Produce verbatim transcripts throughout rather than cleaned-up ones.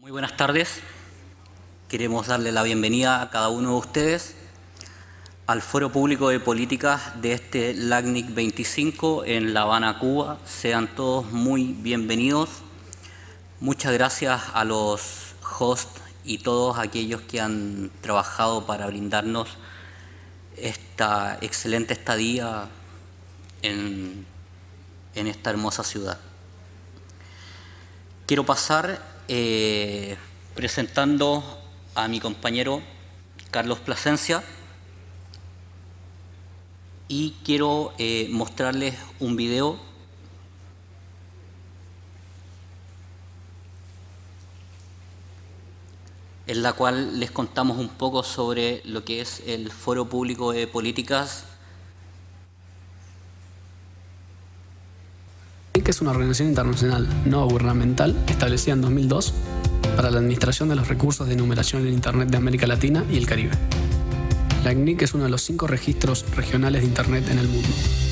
Muy buenas tardes. Queremos darle la bienvenida a cada uno de ustedes al Foro Público de Políticas de este LACNIC veinticinco en La Habana, Cuba. Sean todos muy bienvenidos. Muchas gracias a los hosts y todos aquellos que han trabajado para brindarnos esta excelente estadía en, en esta hermosa ciudad. Quiero pasar eh, presentando a mi compañero Carlos Plasencia y quiero eh, mostrarles un video en la cual les contamos un poco sobre lo que es el Foro Público de Políticas. Que es una organización internacional no gubernamental establecida en dos mil dos para la administración de los recursos de enumeración en Internet de América Latina y el Caribe. La C N I C es uno de los cinco registros regionales de Internet en el mundo.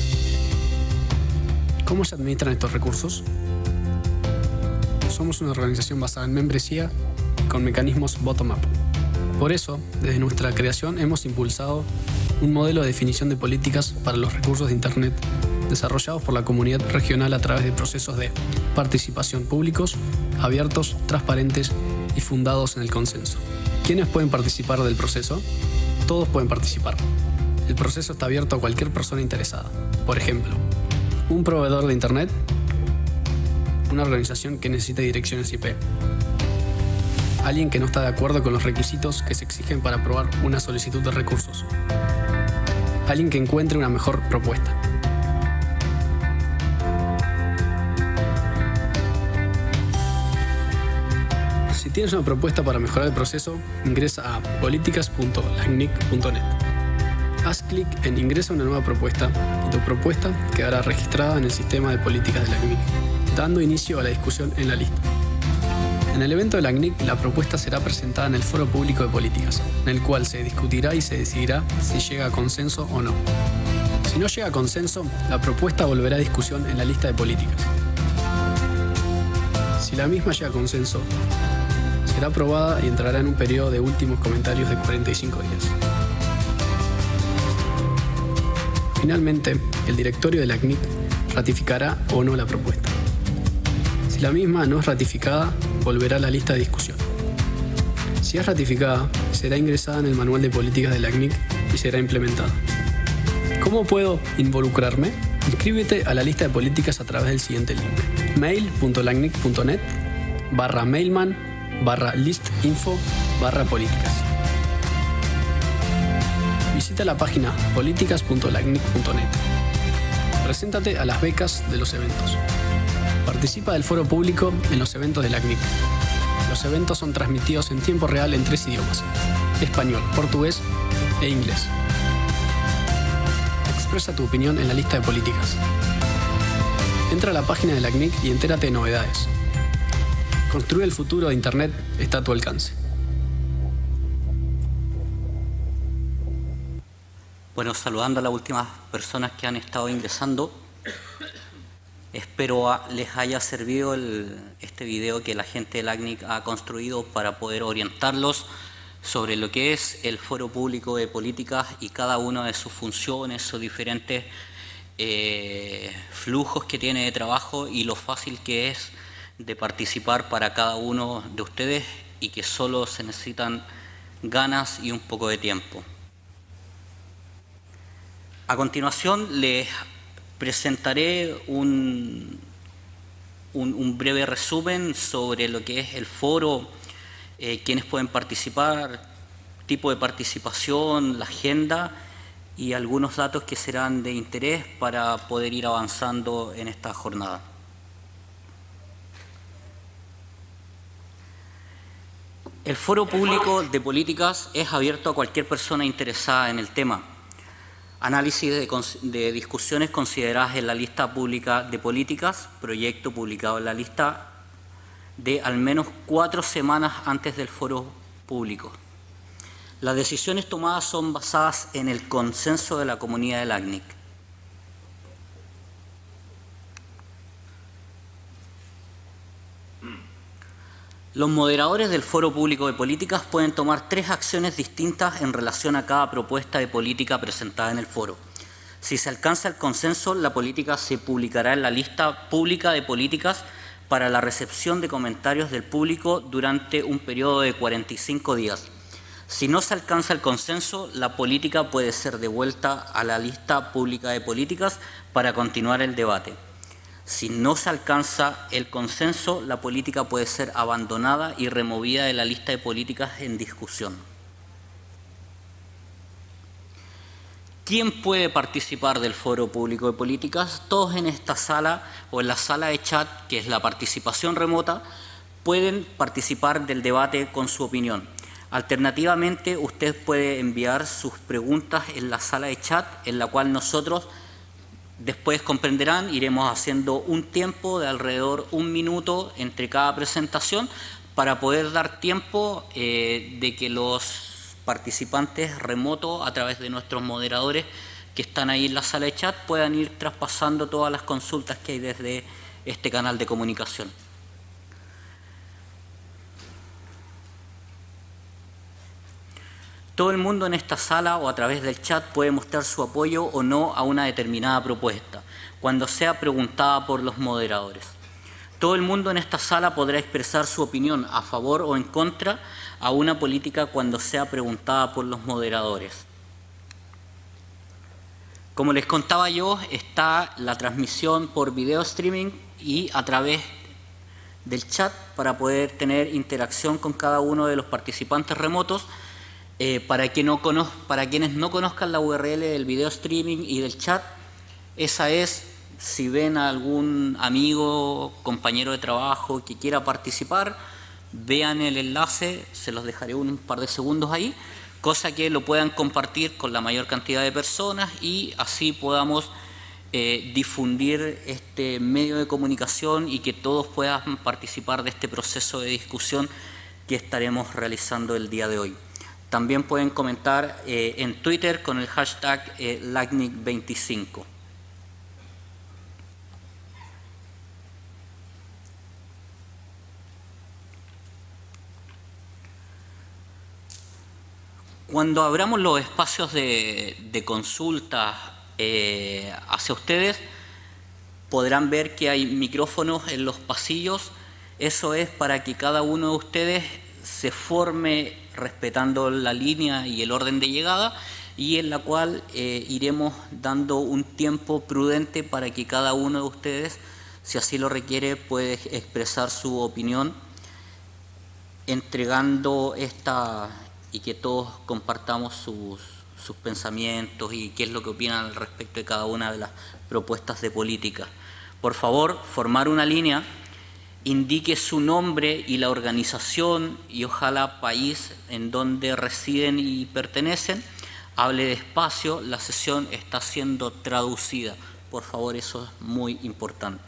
¿Cómo se administran estos recursos? Somos una organización basada en membresía y con mecanismos bottom-up. Por eso, desde nuestra creación hemos impulsado un modelo de definición de políticas para los recursos de Internet desarrollados por la comunidad regional a través de procesos de participación públicos, abiertos, transparentes y fundados en el consenso. ¿Quiénes pueden participar del proceso? Todos pueden participar. El proceso está abierto a cualquier persona interesada. Por ejemplo, un proveedor de Internet, una organización que necesite direcciones I P, alguien que no está de acuerdo con los requisitos que se exigen para aprobar una solicitud de recursos, alguien que encuentre una mejor propuesta. Si tienes una propuesta para mejorar el proceso, ingresa a políticas punto lacnic punto net. Haz clic en Ingresa una nueva propuesta y tu propuesta quedará registrada en el sistema de políticas de la C N I C, dando inicio a la discusión en la lista. En el evento de la C N I C, la propuesta será presentada en el Foro Público de Políticas, en el cual se discutirá y se decidirá si llega a consenso o no. Si no llega a consenso, la propuesta volverá a discusión en la lista de políticas. Si la misma llega a consenso, será aprobada y entrará en un periodo de últimos comentarios de cuarenta y cinco días. Finalmente, el directorio de la C N I C ratificará o no la propuesta. Si la misma no es ratificada, volverá a la lista de discusión. Si es ratificada, será ingresada en el manual de políticas de la C N I C y será implementada. ¿Cómo puedo involucrarme? Inscríbete a la lista de políticas a través del siguiente link: mail punto lacnic punto net barra mailman barra listinfo barra políticas. Visita la página políticas punto lacnic punto net. Preséntate a las becas de los eventos. Participa del foro público en los eventos de la C N I C. Los eventos son transmitidos en tiempo real en tres idiomas: español, portugués e inglés. Expresa tu opinión en la lista de políticas. Entra a la página de la C N I C y entérate de novedades. Construir el futuro de Internet está a tu alcance. Bueno, saludando a las últimas personas que han estado ingresando, espero a, les haya servido el, este video que la gente de la C N I C ha construido para poder orientarlos sobre lo que es el Foro Público de Políticas y cada una de sus funciones, sus diferentes eh, flujos que tiene de trabajo y lo fácil que es de participar para cada uno de ustedes y que solo se necesitan ganas y un poco de tiempo. A continuación les presentaré un, un, un breve resumen sobre lo que es el foro, eh, quiénes pueden participar, tipo de participación, la agenda y algunos datos que serán de interés para poder ir avanzando en esta jornada. El Foro Público de Políticas es abierto a cualquier persona interesada en el tema. Análisis de, de discusiones consideradas en la lista pública de políticas, proyecto publicado en la lista de al menos cuatro semanas antes del foro público. Las decisiones tomadas son basadas en el consenso de la comunidad de la C N I C. Los moderadores del Foro Público de Políticas pueden tomar tres acciones distintas en relación a cada propuesta de política presentada en el foro. Si se alcanza el consenso, la política se publicará en la lista pública de políticas para la recepción de comentarios del público durante un periodo de cuarenta y cinco días. Si no se alcanza el consenso, la política puede ser devuelta a la lista pública de políticas para continuar el debate. Si no se alcanza el consenso, la política puede ser abandonada y removida de la lista de políticas en discusión. ¿Quién puede participar del Foro Público de Políticas? Todos en esta sala o en la sala de chat, que es la participación remota, pueden participar del debate con su opinión. Alternativamente, usted puede enviar sus preguntas en la sala de chat, en la cual nosotros, después comprenderán, iremos haciendo un tiempo de alrededor un minuto entre cada presentación para poder dar tiempo eh, de que los participantes remotos a través de nuestros moderadores que están ahí en la sala de chat puedan ir traspasando todas las consultas que hay desde este canal de comunicación. Todo el mundo en esta sala o a través del chat puede mostrar su apoyo o no a una determinada propuesta, cuando sea preguntada por los moderadores. Todo el mundo en esta sala podrá expresar su opinión a favor o en contra a una política cuando sea preguntada por los moderadores. Como les contaba yo, está la transmisión por video streaming y a través del chat para poder tener interacción con cada uno de los participantes remotos. Eh, para, que no cono para quienes no conozcan la U R L del video streaming y del chat, esa es, si ven a algún amigo, compañero de trabajo que quiera participar, vean el enlace, se los dejaré un par de segundos ahí, cosa que lo puedan compartir con la mayor cantidad de personas y así podamos eh, difundir este medio de comunicación y que todos puedan participar de este proceso de discusión que estaremos realizando el día de hoy. También pueden comentar eh, en Twitter con el hashtag eh, LACNIC veinticinco. Cuando abramos los espacios de, de consulta eh, hacia ustedes, podrán ver que hay micrófonos en los pasillos. Eso es para que cada uno de ustedes se forme respetando la línea y el orden de llegada y en la cual eh, iremos dando un tiempo prudente para que cada uno de ustedes, si así lo requiere, puede expresar su opinión entregando esta y que todos compartamos sus, sus pensamientos y qué es lo que opinan al respecto de cada una de las propuestas de política. Por favor, formar una línea, indique su nombre y la organización y ojalá país en donde residen y pertenecen, hable despacio, la sesión está siendo traducida. Por favor, eso es muy importante.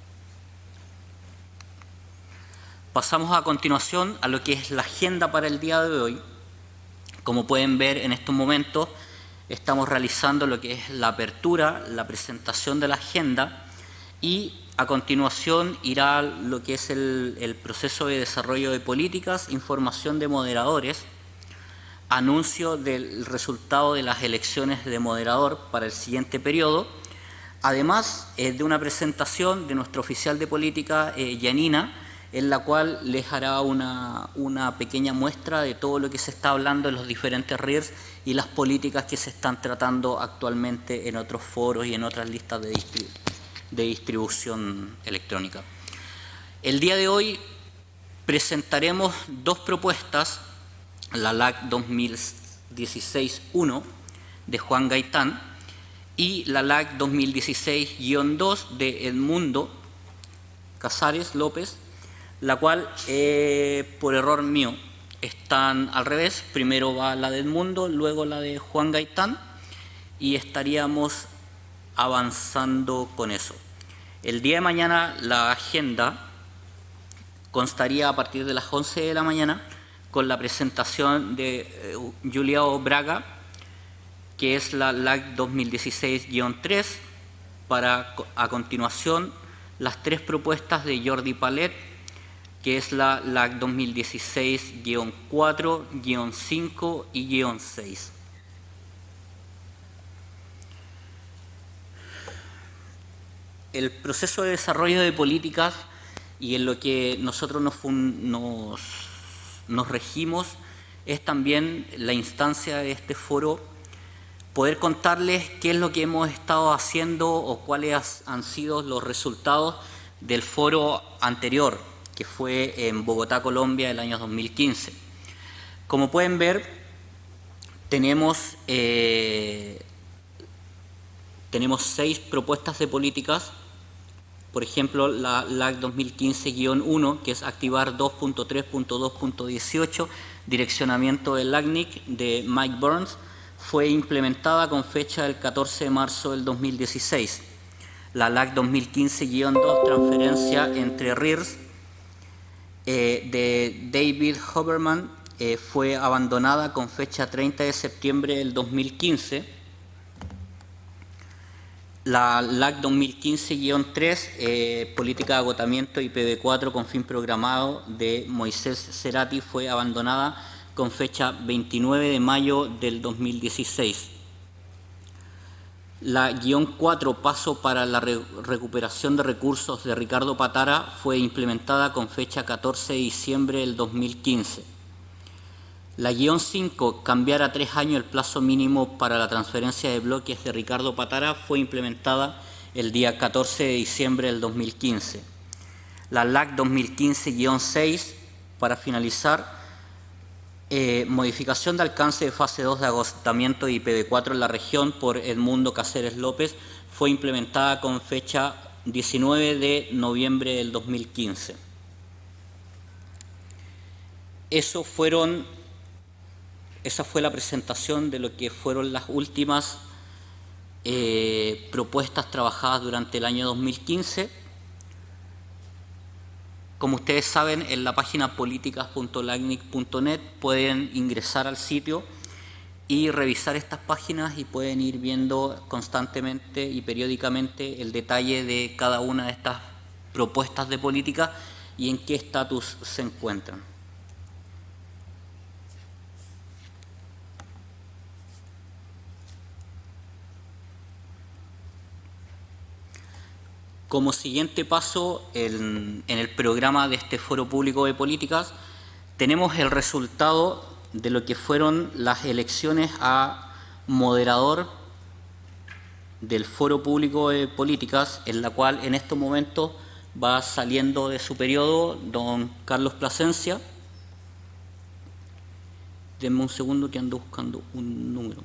Pasamos a continuación a lo que es la agenda para el día de hoy. Como pueden ver en estos momentos, estamos realizando lo que es la apertura, la presentación de la agenda y a continuación irá lo que es el, el proceso de desarrollo de políticas, información de moderadores, anuncio del resultado de las elecciones de moderador para el siguiente periodo, además eh, de una presentación de nuestro oficial de política, eh, Yanina, en la cual les hará una, una pequeña muestra de todo lo que se está hablando en los diferentes R I E Rs y las políticas que se están tratando actualmente en otros foros y en otras listas de distribución. de distribución electrónica. El día de hoy presentaremos dos propuestas, la L A C dos mil dieciséis dash uno de Juan Gaitán y la L A C dos mil dieciséis guión dos de Edmundo Casares López, la cual, eh, por error mío, están al revés. Primero va la de Edmundo, luego la de Juan Gaitán y estaríamos avanzando con eso. El día de mañana la agenda constaría a partir de las once de la mañana con la presentación de eh, Juliao Braga, que es la L A C dos mil dieciséis guión tres, para a continuación las tres propuestas de Jordi Palet, que es la L A C dos mil dieciséis guión cuatro, guión cinco y guión seis. El proceso de desarrollo de políticas y en lo que nosotros nos, nos, nos regimos es también la instancia de este foro, poder contarles qué es lo que hemos estado haciendo o cuáles han sido los resultados del foro anterior, que fue en Bogotá, Colombia, el año dos mil quince. Como pueden ver, tenemos, eh, tenemos seis propuestas de políticas. Por ejemplo, la L A C dos mil quince guión uno, que es activar dos punto tres punto dos punto dieciocho, direccionamiento del L A C N I C de Mike Burns, fue implementada con fecha del catorce de marzo del dos mil dieciséis. La L A C dos mil quince guión dos, transferencia entre R I R S, eh, de David Hoberman, eh, fue abandonada con fecha treinta de septiembre del dos mil quince. La L A C dos mil quince guión tres, eh, política de agotamiento I P v cuatro con fin programado de Moisés Cerati, fue abandonada con fecha veintinueve de mayo del dos mil dieciséis. La guión cuatro, paso para la re recuperación de recursos de Ricardo Patara, fue implementada con fecha catorce de diciembre del dos mil quince. La guión cinco, cambiar a tres años el plazo mínimo para la transferencia de bloques de Ricardo Patara, fue implementada el día catorce de diciembre del dos mil quince. La L A C dos mil quince guión seis, para finalizar, eh, modificación de alcance de fase dos de agotamiento de I P v cuatro en la región por Edmundo Cáceres López, fue implementada con fecha diecinueve de noviembre del dos mil quince. Eso fueron... Esa fue la presentación de lo que fueron las últimas eh, propuestas trabajadas durante el año dos mil quince. Como ustedes saben, en la página políticas punto lacnic punto net pueden ingresar al sitio y revisar estas páginas y pueden ir viendo constantemente y periódicamente el detalle de cada una de estas propuestas de política y en qué estatus se encuentran. Como siguiente paso, en, en el programa de este Foro Público de Políticas, tenemos el resultado de lo que fueron las elecciones a moderador del Foro Público de Políticas, en la cual en estos momentos va saliendo de su periodo don Carlos Plasencia. Denme un segundo que ando buscando un número.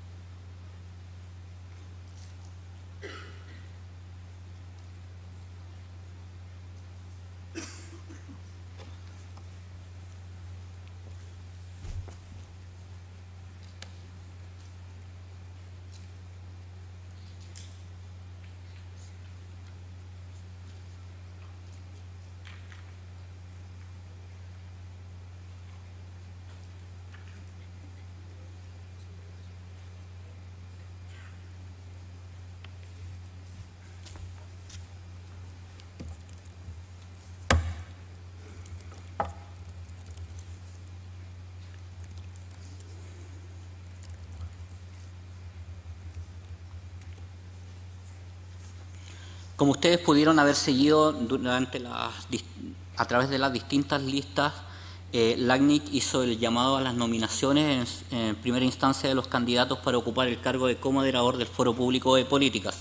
Como ustedes pudieron haber seguido durante las, a través de las distintas listas, eh, L A C N I C hizo el llamado a las nominaciones en, en primera instancia de los candidatos para ocupar el cargo de comoderador del Foro Público de Políticas.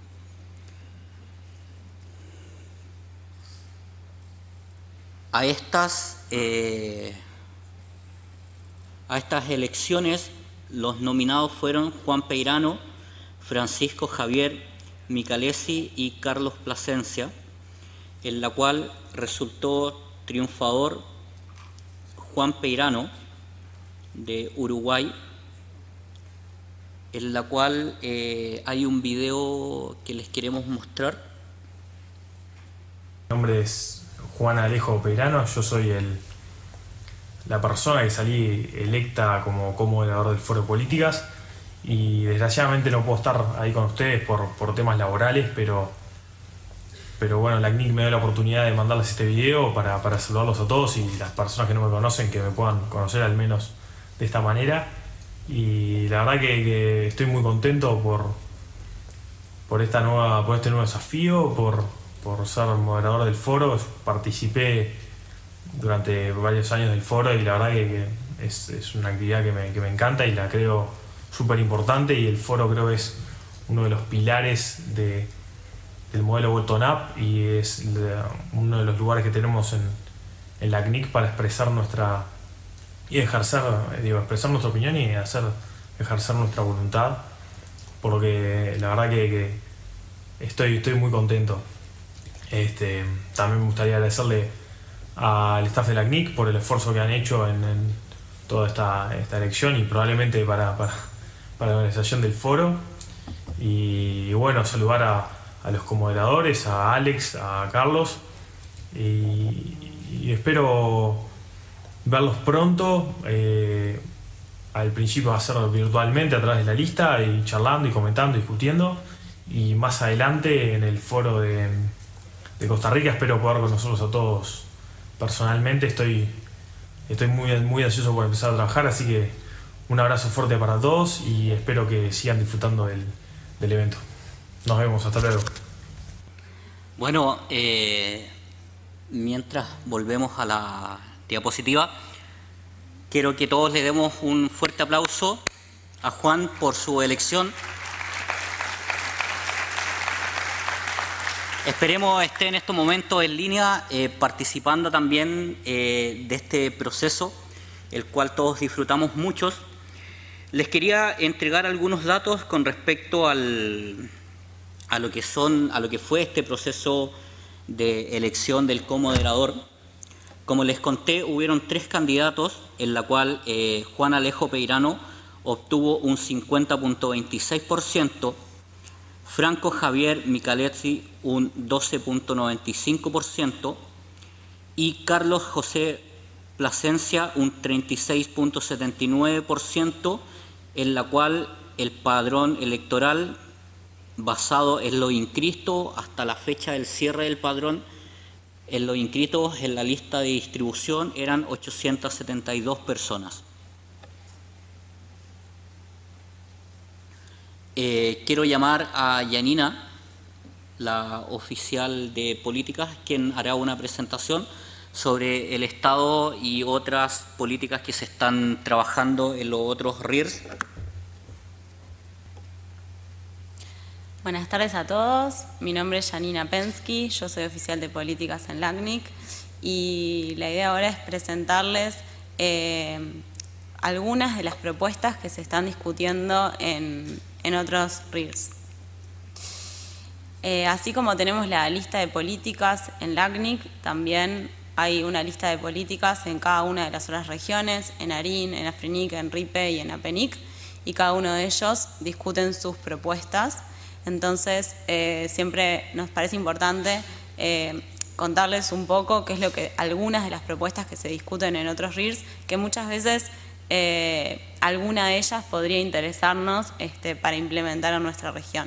A estas, eh, a estas elecciones los nominados fueron Juan Peirano, Francisco Javier Micalesi y Carlos Plasencia, en la cual resultó triunfador Juan Peirano de Uruguay, en la cual eh, hay un video que les queremos mostrar. Mi nombre es Juan Alejo Peirano, yo soy el, la persona que salí electa como comoderador del Foro de Políticas. Y desgraciadamente no puedo estar ahí con ustedes por, por temas laborales, pero pero bueno, la C N I C me dio la oportunidad de mandarles este video para, para saludarlos a todos y las personas que no me conocen que me puedan conocer al menos de esta manera. Y la verdad que, que estoy muy contento por, por, esta nueva, por este nuevo desafío, por, por ser moderador del foro. Participé durante varios años del foro y la verdad que, que es, es una actividad que me, que me encanta y la creo súper importante, y el foro creo que es uno de los pilares de el modelo bottom-up y es uno de los lugares que tenemos en, en la C N I C para expresar nuestra y ejercer, digo, expresar nuestra opinión y hacer ejercer nuestra voluntad, por lo que la verdad que, que estoy, estoy muy contento. Este, también me gustaría agradecerle al staff de la C N I C por el esfuerzo que han hecho en, en toda esta, esta elección y probablemente para, para, para la organización del foro, y, y bueno, saludar a a los comoderadores, a Alex, a Carlos, y, y espero verlos pronto. Eh, al principio va a ser virtualmente a través de la lista y charlando y comentando, discutiendo, y más adelante en el foro de, de Costa Rica espero poder conocerlos a todos personalmente. Estoy, estoy muy, muy ansioso por empezar a trabajar, así que un abrazo fuerte para todos y espero que sigan disfrutando del, del evento. Nos vemos, hasta luego. Bueno, eh, mientras volvemos a la diapositiva, quiero que todos le demos un fuerte aplauso a Juan por su elección. Esperemos esté en estos momentos en línea eh, participando también eh, de este proceso, el cual todos disfrutamos muchos. Les quería entregar algunos datos con respecto al... a lo que son, a lo que fue este proceso de elección del comoderador. Como les conté, hubieron tres candidatos, en la cual eh, Juan Alejo Peirano obtuvo un cincuenta punto veintiséis por ciento, Franco Javier Micalezzi un doce punto noventa y cinco por ciento y Carlos José Plasencia un treinta y seis punto setenta y nueve por ciento, en la cual el padrón electoral, basado en lo inscrito hasta la fecha del cierre del padrón, en los inscritos en la lista de distribución eran ochocientas setenta y dos personas. Eh, quiero llamar a Yanina, la oficial de políticas, quien hará una presentación sobre el estado y otras políticas que se están trabajando en los otros R I R S. Buenas tardes a todos, mi nombre es Yanina Pensky, yo soy oficial de políticas en la C N I C y la idea ahora es presentarles eh, algunas de las propuestas que se están discutiendo en, en otros R I R S. Eh, así como tenemos la lista de políticas en la C N I C, también hay una lista de políticas en cada una de las otras regiones, en ARIN, en AFRENIC, en RIPE y en APENIC, y cada uno de ellos discuten sus propuestas. Entonces, eh, siempre nos parece importante eh, contarles un poco qué es lo que algunas de las propuestas que se discuten en otros R I R S, que muchas veces eh, alguna de ellas podría interesarnos este, para implementar en nuestra región.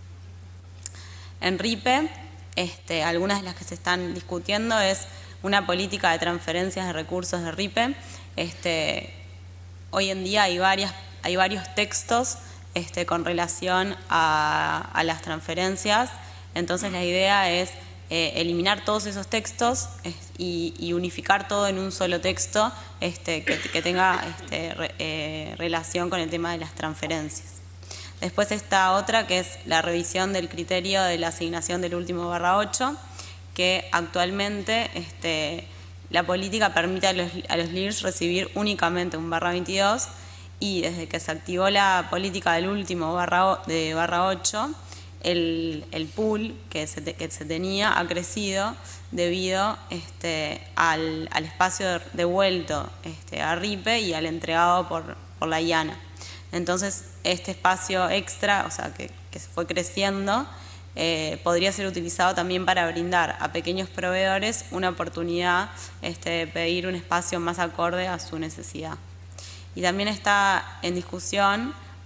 En RIPE, este, algunas de las que se están discutiendo es una política de transferencias de recursos de RIPE. Este, hoy en día hay, varias, hay varios textos Este, con relación a, a las transferencias, entonces la idea es eh, eliminar todos esos textos es, y, y unificar todo en un solo texto este, que, que tenga este, re, eh, relación con el tema de las transferencias. Después está otra que es la revisión del criterio de la asignación del último barra ocho, que actualmente este, la política permite a los, a los L I R S recibir únicamente un barra veintidós, y desde que se activó la política del último barra, de barra ocho, el, el pool que se, te, que se tenía ha crecido debido este, al, al espacio devuelto este, a RIPE y al entregado por, por la IANA. Entonces, este espacio extra, o sea, que, que fue creciendo, eh, podría ser utilizado también para brindar a pequeños proveedores una oportunidad este, de pedir un espacio más acorde a su necesidad. Y también está en discusión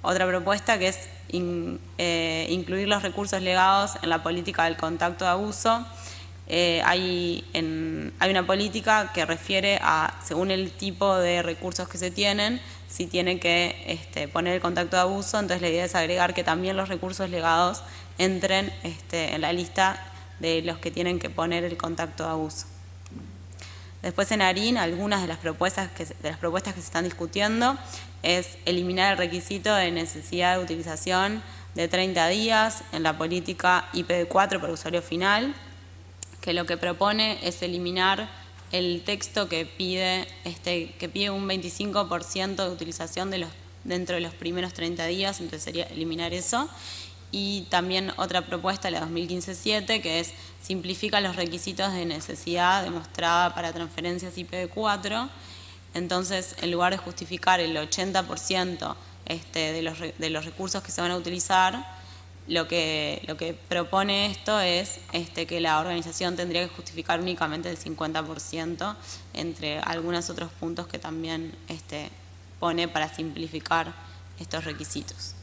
otra propuesta que es in, eh, incluir los recursos legados en la política del contacto de abuso. Eh, hay, en, hay una política que refiere a, según el tipo de recursos que se tienen, si tiene que este, poner el contacto de abuso. Entonces la idea es agregar que también los recursos legados entren este, en la lista de los que tienen que poner el contacto de abuso. Después en ARIN, algunas de las propuestas que, de las propuestas que se están discutiendo es eliminar el requisito de necesidad de utilización de treinta días en la política I P v cuatro para usuario final, que lo que propone es eliminar el texto que pide, este, que pide un veinticinco por ciento de utilización de los, dentro de los primeros treinta días, entonces sería eliminar eso. Y también otra propuesta, la dos mil quince siete, que es simplifica los requisitos de necesidad demostrada para transferencias I P v cuatro. Entonces, en lugar de justificar el ochenta por ciento este, de, los, de los recursos que se van a utilizar, Lo que, lo que propone esto es este, que la organización tendría que justificar únicamente el cincuenta por ciento, entre algunos otros puntos que también este, pone para simplificar estos requisitos.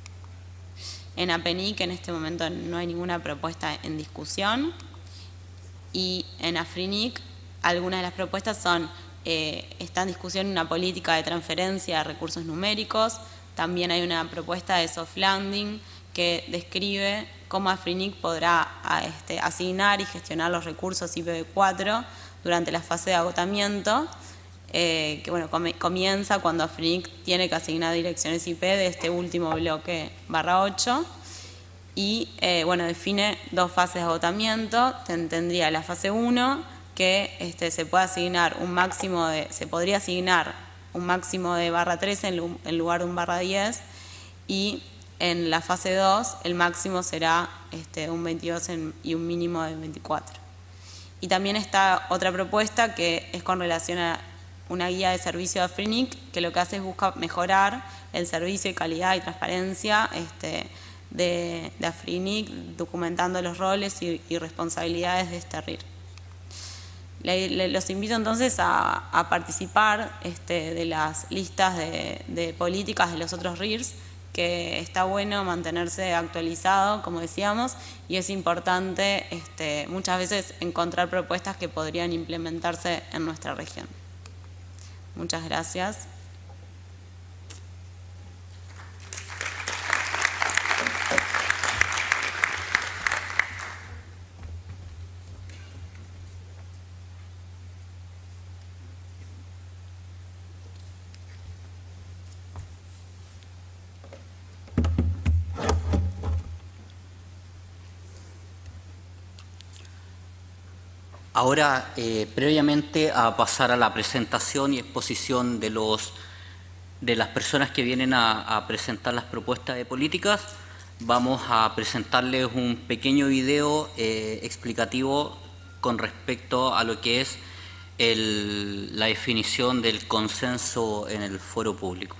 En APNIC en este momento no hay ninguna propuesta en discusión, y en AFRINIC algunas de las propuestas son, eh, está en discusión una política de transferencia de recursos numéricos. También hay una propuesta de soft landing que describe cómo AFRINIC podrá este, asignar y gestionar los recursos I P v cuatro durante la fase de agotamiento, eh, que bueno, comienza cuando AFRINIC tiene que asignar direcciones I P de este último bloque barra ocho, y eh, bueno, define dos fases de agotamiento. Tendría la fase uno, que este, se puede asignar un máximo de, se podría asignar un máximo de barra trece en, en lugar de un barra diez, y en la fase dos el máximo será este, un veintidós en, y un mínimo de veinticuatro. Y también está otra propuesta que es con relación a una guía de servicio de AFRINIC, que lo que hace es buscar mejorar el servicio y calidad y transparencia este, de, de AFRINIC, documentando los roles y, y responsabilidades de este R I R. Le, le, los invito entonces a, a participar este, de las listas de, de políticas de los otros R I Rs, que está bueno mantenerse actualizado, como decíamos, y es importante este, muchas veces encontrar propuestas que podrían implementarse en nuestra región. Muchas gracias. Ahora, eh, previamente a pasar a la presentación y exposición de, los, de las personas que vienen a, a presentar las propuestas de políticas, vamos a presentarles un pequeño video eh, explicativo con respecto a lo que es el, la definición del consenso en el foro público.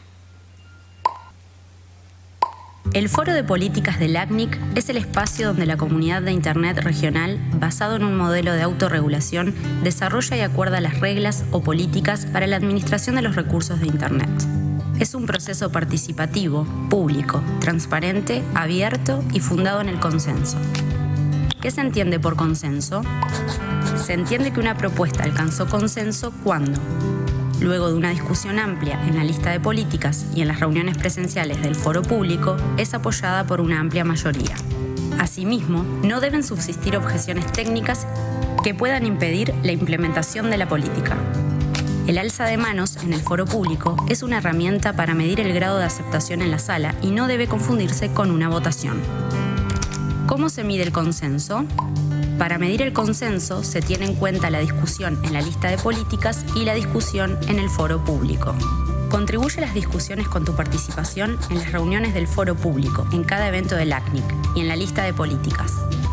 El Foro de Políticas del A C N I C es el espacio donde la comunidad de Internet regional, basado en un modelo de autorregulación, desarrolla y acuerda las reglas o políticas para la administración de los recursos de Internet. Es un proceso participativo, público, transparente, abierto y fundado en el consenso. ¿Qué se entiende por consenso? Se entiende que una propuesta alcanzó consenso cuando, luego de una discusión amplia en la lista de políticas y en las reuniones presenciales del foro público, es apoyada por una amplia mayoría. Asimismo, no deben subsistir objeciones técnicas que puedan impedir la implementación de la política. El alza de manos en el foro público es una herramienta para medir el grado de aceptación en la sala y no debe confundirse con una votación. ¿Cómo se mide el consenso? Para medir el consenso se tiene en cuenta la discusión en la lista de políticas y la discusión en el foro público. Contribuye a las discusiones con tu participación en las reuniones del foro público, en cada evento del A C N I C y en la lista de políticas.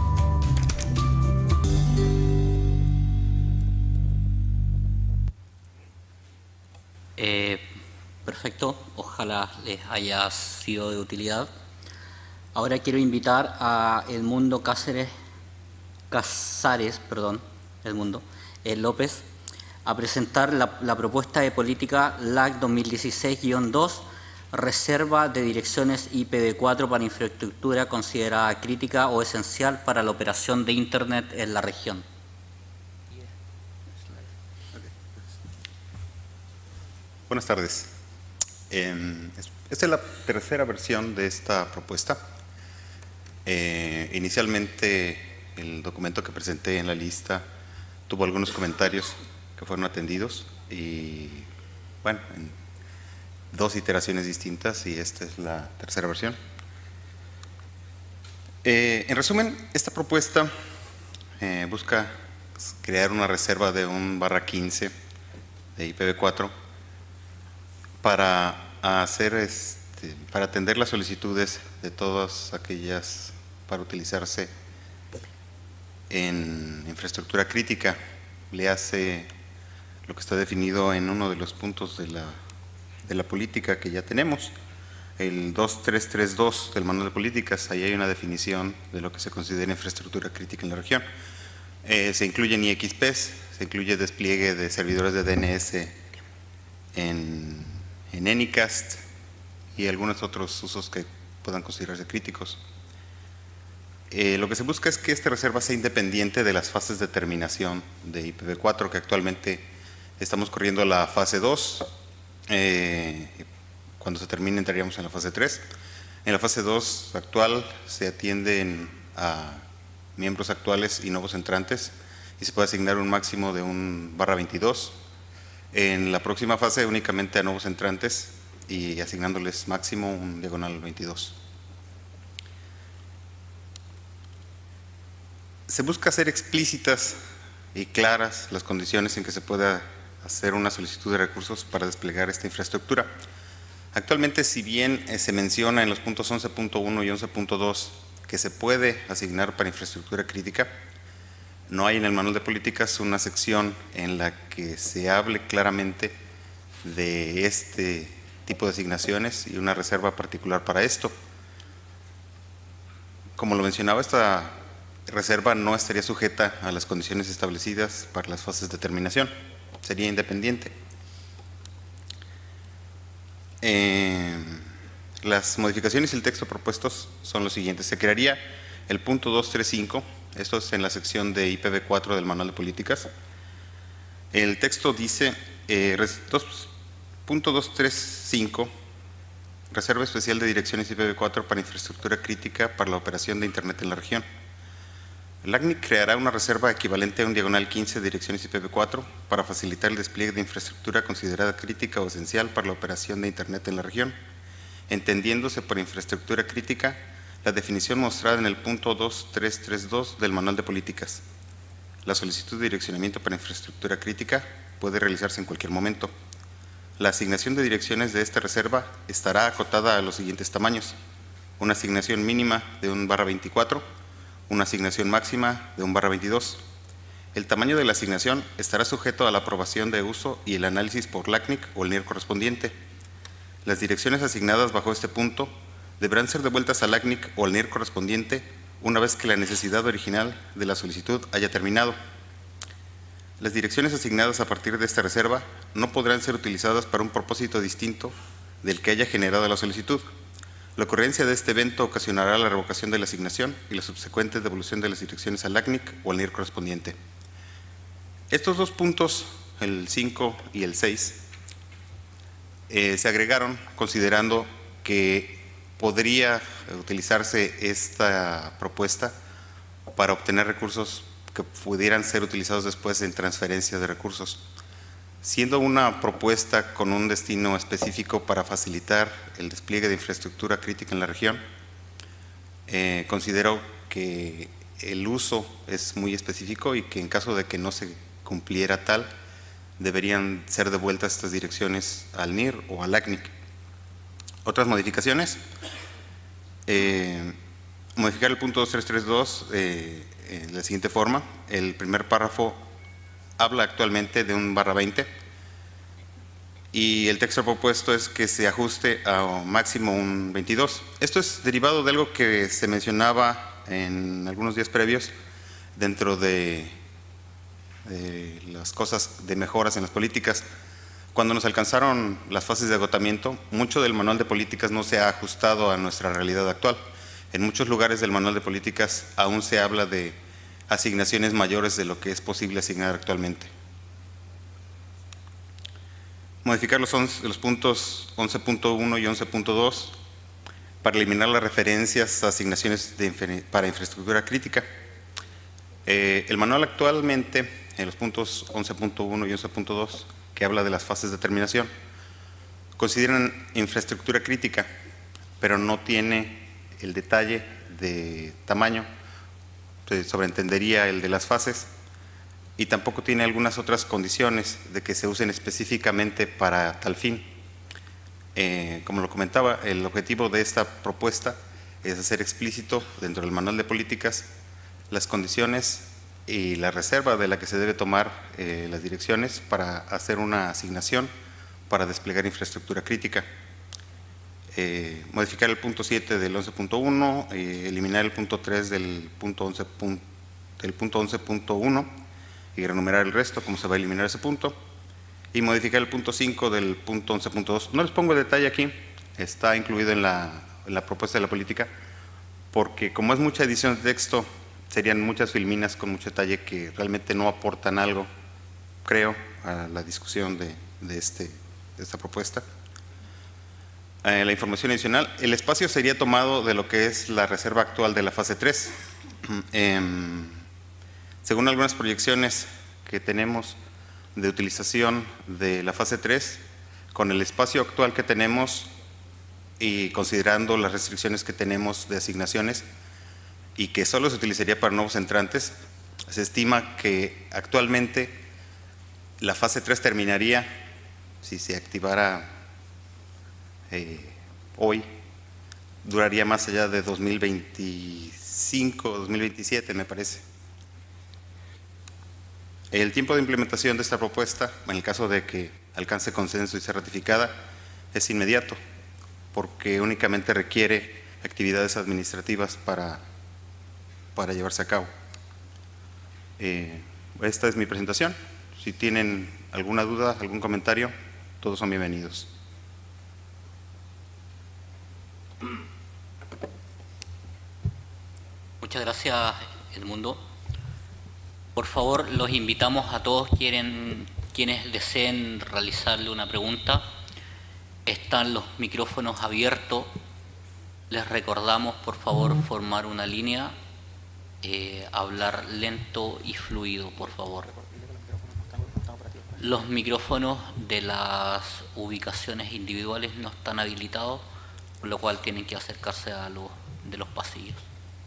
Eh, perfecto, ojalá les haya sido de utilidad. Ahora quiero invitar a Edmundo Cáceres Casares, perdón, Edmundo eh, López, a presentar la, la propuesta de política L A C dos mil dieciséis guión dos reserva de direcciones I P v cuatro para infraestructura considerada crítica o esencial para la operación de Internet en la región. Buenas tardes. Eh, esta es la tercera versión de esta propuesta. Eh, inicialmente, el documento que presenté en la lista tuvo algunos comentarios que fueron atendidos y, bueno, en dos iteraciones distintas, y esta es la tercera versión. Eh, en resumen, esta propuesta eh, busca crear una reserva de un barra quince de I P v cuatro para hacer este, para atender las solicitudes de todas aquellas para utilizarse en infraestructura crítica. Le hace lo que está definido en uno de los puntos de la, de la política que ya tenemos, el dos tres tres dos del manual de políticas. Ahí hay una definición de lo que se considera infraestructura crítica en la región. Eh, se incluyen I X Ps, se incluye despliegue de servidores de D N S en en Anycast y algunos otros usos que puedan considerarse críticos. Eh, lo que se busca es que esta reserva sea independiente de las fases de terminación de I P v cuatro, que actualmente estamos corriendo a la fase dos. Eh, cuando se termine entraríamos en la fase tres. En la fase dos actual se atienden a miembros actuales y nuevos entrantes y se puede asignar un máximo de un barra veintidós. En la próxima fase únicamente a nuevos entrantes y asignándoles máximo un diagonal veintidós. Se busca hacer explícitas y claras las condiciones en que se pueda hacer una solicitud de recursos para desplegar esta infraestructura. Actualmente, si bien eh, se menciona en los puntos once punto uno y once punto dos que se puede asignar para infraestructura crítica, no hay en el manual de políticas una sección en la que se hable claramente de este tipo de asignaciones y una reserva particular para esto. Como lo mencionaba, esta reserva no estaría sujeta a las condiciones establecidas para las fases de terminación, sería independiente. Eh, las modificaciones y el texto propuestos son los siguientes. Se crearía el punto dos tres cinco. Esto es en la sección de I P v cuatro del manual de políticas. El texto dice, eh, punto dos tres cinco, reserva especial de direcciones I P v cuatro para infraestructura crítica para la operación de Internet en la región. El A C N I C creará una reserva equivalente a un diagonal quince de direcciones I P v cuatro para facilitar el despliegue de infraestructura considerada crítica o esencial para la operación de Internet en la región, entendiéndose por infraestructura crítica la definición mostrada en el punto dos tres tres dos del manual de políticas. La solicitud de direccionamiento para infraestructura crítica puede realizarse en cualquier momento. La asignación de direcciones de esta reserva estará acotada a los siguientes tamaños: una asignación mínima de un barra veinticuatro, una asignación máxima de un barra veintidós. El tamaño de la asignación estará sujeto a la aprobación de uso y el análisis por la A C N I C o el N I R correspondiente. Las direcciones asignadas bajo este punto deberán ser devueltas al A C N I C o al N I R correspondiente una vez que la necesidad original de la solicitud haya terminado. Las direcciones asignadas a partir de esta reserva no podrán ser utilizadas para un propósito distinto del que haya generado la solicitud. La ocurrencia de este evento ocasionará la revocación de la asignación y la subsecuente devolución de las direcciones al A C N I C o al N I R correspondiente. Estos dos puntos, el cinco y el seis, eh, se agregaron considerando que podría utilizarse esta propuesta para obtener recursos que pudieran ser utilizados después en transferencia de recursos. Siendo una propuesta con un destino específico para facilitar el despliegue de infraestructura crítica en la región, eh, considero que el uso es muy específico y que en caso de que no se cumpliera tal, deberían ser devueltas estas direcciones al N I R o al A C N I C. Otras modificaciones. Eh, modificar el punto dos tres tres dos eh, de la siguiente forma. El primer párrafo habla actualmente de un barra veinte y el texto propuesto es que se ajuste a máximo un veintidós. Esto es derivado de algo que se mencionaba en algunos días previos dentro de, de las cosas de mejoras en las políticas, Cuando nos alcanzaron las fases de agotamiento, mucho del manual de políticas no se ha ajustado a nuestra realidad actual. En muchos lugares del manual de políticas aún se habla de asignaciones mayores de lo que es posible asignar actualmente. Modificar los, once, los puntos once punto uno y once punto dos para eliminar las referencias a asignaciones de, para infraestructura crítica. Eh, el manual actualmente, en los puntos once punto uno y once punto dos, que habla de las fases de terminación, consideran infraestructura crítica, pero no tiene el detalle de tamaño, se sobreentendería el de las fases, y tampoco tiene algunas otras condiciones de que se usen específicamente para tal fin. Eh, como lo comentaba, el objetivo de esta propuesta es hacer explícito dentro del manual de políticas las condiciones y la reserva de la que se debe tomar eh, las direcciones para hacer una asignación para desplegar infraestructura crítica. Eh, modificar el punto siete del once punto uno, eh, eliminar el punto tres del punto once punto uno y renumerar el resto, como se va a eliminar ese punto, y modificar el punto cinco del punto once punto dos. No les pongo el detalle aquí, está incluido en la, en la propuesta de la política, porque como es mucha edición de texto, serían muchas filminas con mucho detalle que realmente no aportan algo, creo, a la discusión de, de, este, de esta propuesta. Eh, la información adicional, el espacio sería tomado de lo que es la reserva actual de la fase tres. Eh, según algunas proyecciones que tenemos de utilización de la fase tres, con el espacio actual que tenemos y considerando las restricciones que tenemos de asignaciones, y que solo se utilizaría para nuevos entrantes, se estima que actualmente la fase tres terminaría, si se activara eh, hoy, duraría más allá de dos mil veinticinco, dos mil veintisiete, me parece. El tiempo de implementación de esta propuesta, en el caso de que alcance consenso y sea ratificada, es inmediato, porque únicamente requiere actividades administrativas para para llevarse a cabo. Eh, esta es mi presentación. Si tienen alguna duda, algún comentario, todos son bienvenidos. Muchas gracias, Edmundo. Por favor, los invitamos a todos quieren, quienes deseen realizarle una pregunta. Están los micrófonos abiertos. Les recordamos, por favor, formar una línea. Eh, hablar lento y fluido, por favor. Los micrófonos de las ubicaciones individuales no están habilitados, por lo cual tienen que acercarse a los de los pasillos.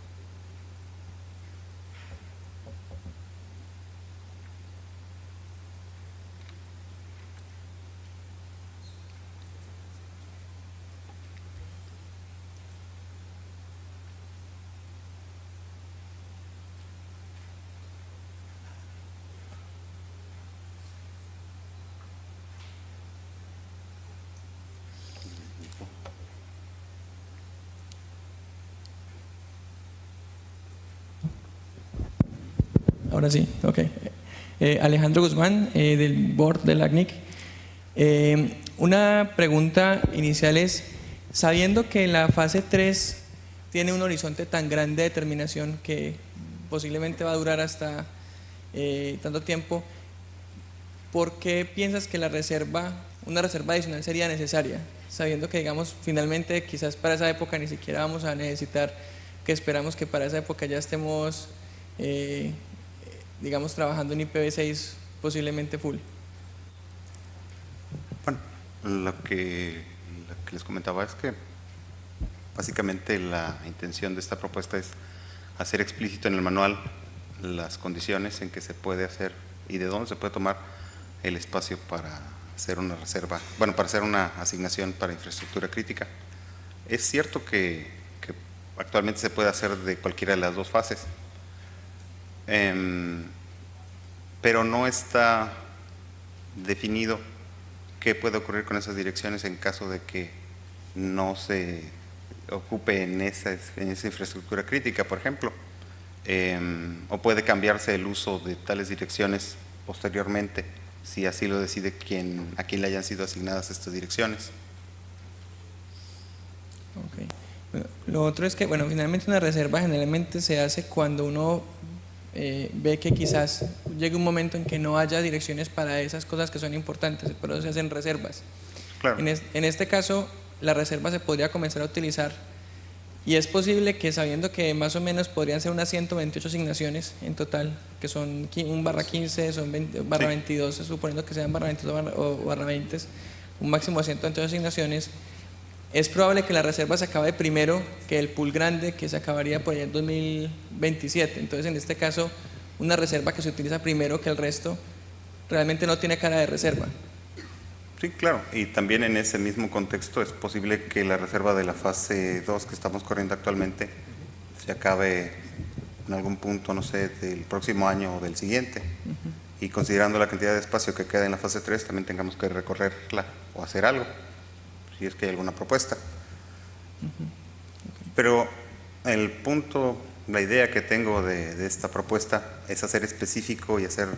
Ahora sí, ok. Eh, Alejandro Guzmán, eh, del board del A C N I C. Eh, una pregunta inicial es, sabiendo que la fase tres tiene un horizonte tan grande de terminación que posiblemente va a durar hasta eh, tanto tiempo, ¿por qué piensas que la reserva, una reserva adicional sería necesaria? Sabiendo que, digamos, finalmente quizás para esa época ni siquiera vamos a necesitar, que esperamos que para esa época ya estemos eh, digamos, trabajando en I P v seis posiblemente full. Bueno, lo que, lo que les comentaba es que básicamente la intención de esta propuesta es hacer explícito en el manual las condiciones en que se puede hacer y de dónde se puede tomar el espacio para hacer una reserva, bueno, para hacer una asignación para infraestructura crítica. Es cierto que, que actualmente se puede hacer de cualquiera de las dos fases, Eh, pero no está definido qué puede ocurrir con esas direcciones en caso de que no se ocupe en esa, en esa infraestructura crítica, por ejemplo, eh, o puede cambiarse el uso de tales direcciones posteriormente si así lo decide quien, a quien le hayan sido asignadas estas direcciones. Okay. Bueno, lo otro es que, bueno, finalmente una reserva generalmente se hace cuando uno eh, ve que quizás llegue un momento en que no haya direcciones para esas cosas que son importantes, por eso se hacen reservas. Claro. En, es, en este caso, la reserva se podría comenzar a utilizar y es posible que, sabiendo que más o menos podrían ser unas ciento veintiocho asignaciones en total, que son un barra quince, son veinte, barra sí. veintidós, suponiendo que sean barra veintidós barra, o barra veinte, un máximo de ciento veintiocho asignaciones, es probable que la reserva se acabe primero que el pool grande, que se acabaría por allá en dos mil veintisiete. Entonces, en este caso, una reserva que se utiliza primero que el resto realmente no tiene cara de reserva. Sí, claro, y también en ese mismo contexto es posible que la reserva de la fase dos que estamos corriendo actualmente se acabe en algún punto, no sé, del próximo año o del siguiente. Uh-huh. Y considerando la cantidad de espacio que queda en la fase tres, también tengamos que recorrerla o hacer algo, si es que hay alguna propuesta. Uh-huh. Okay. Pero el punto, la idea que tengo de, de esta propuesta es hacer específico y hacer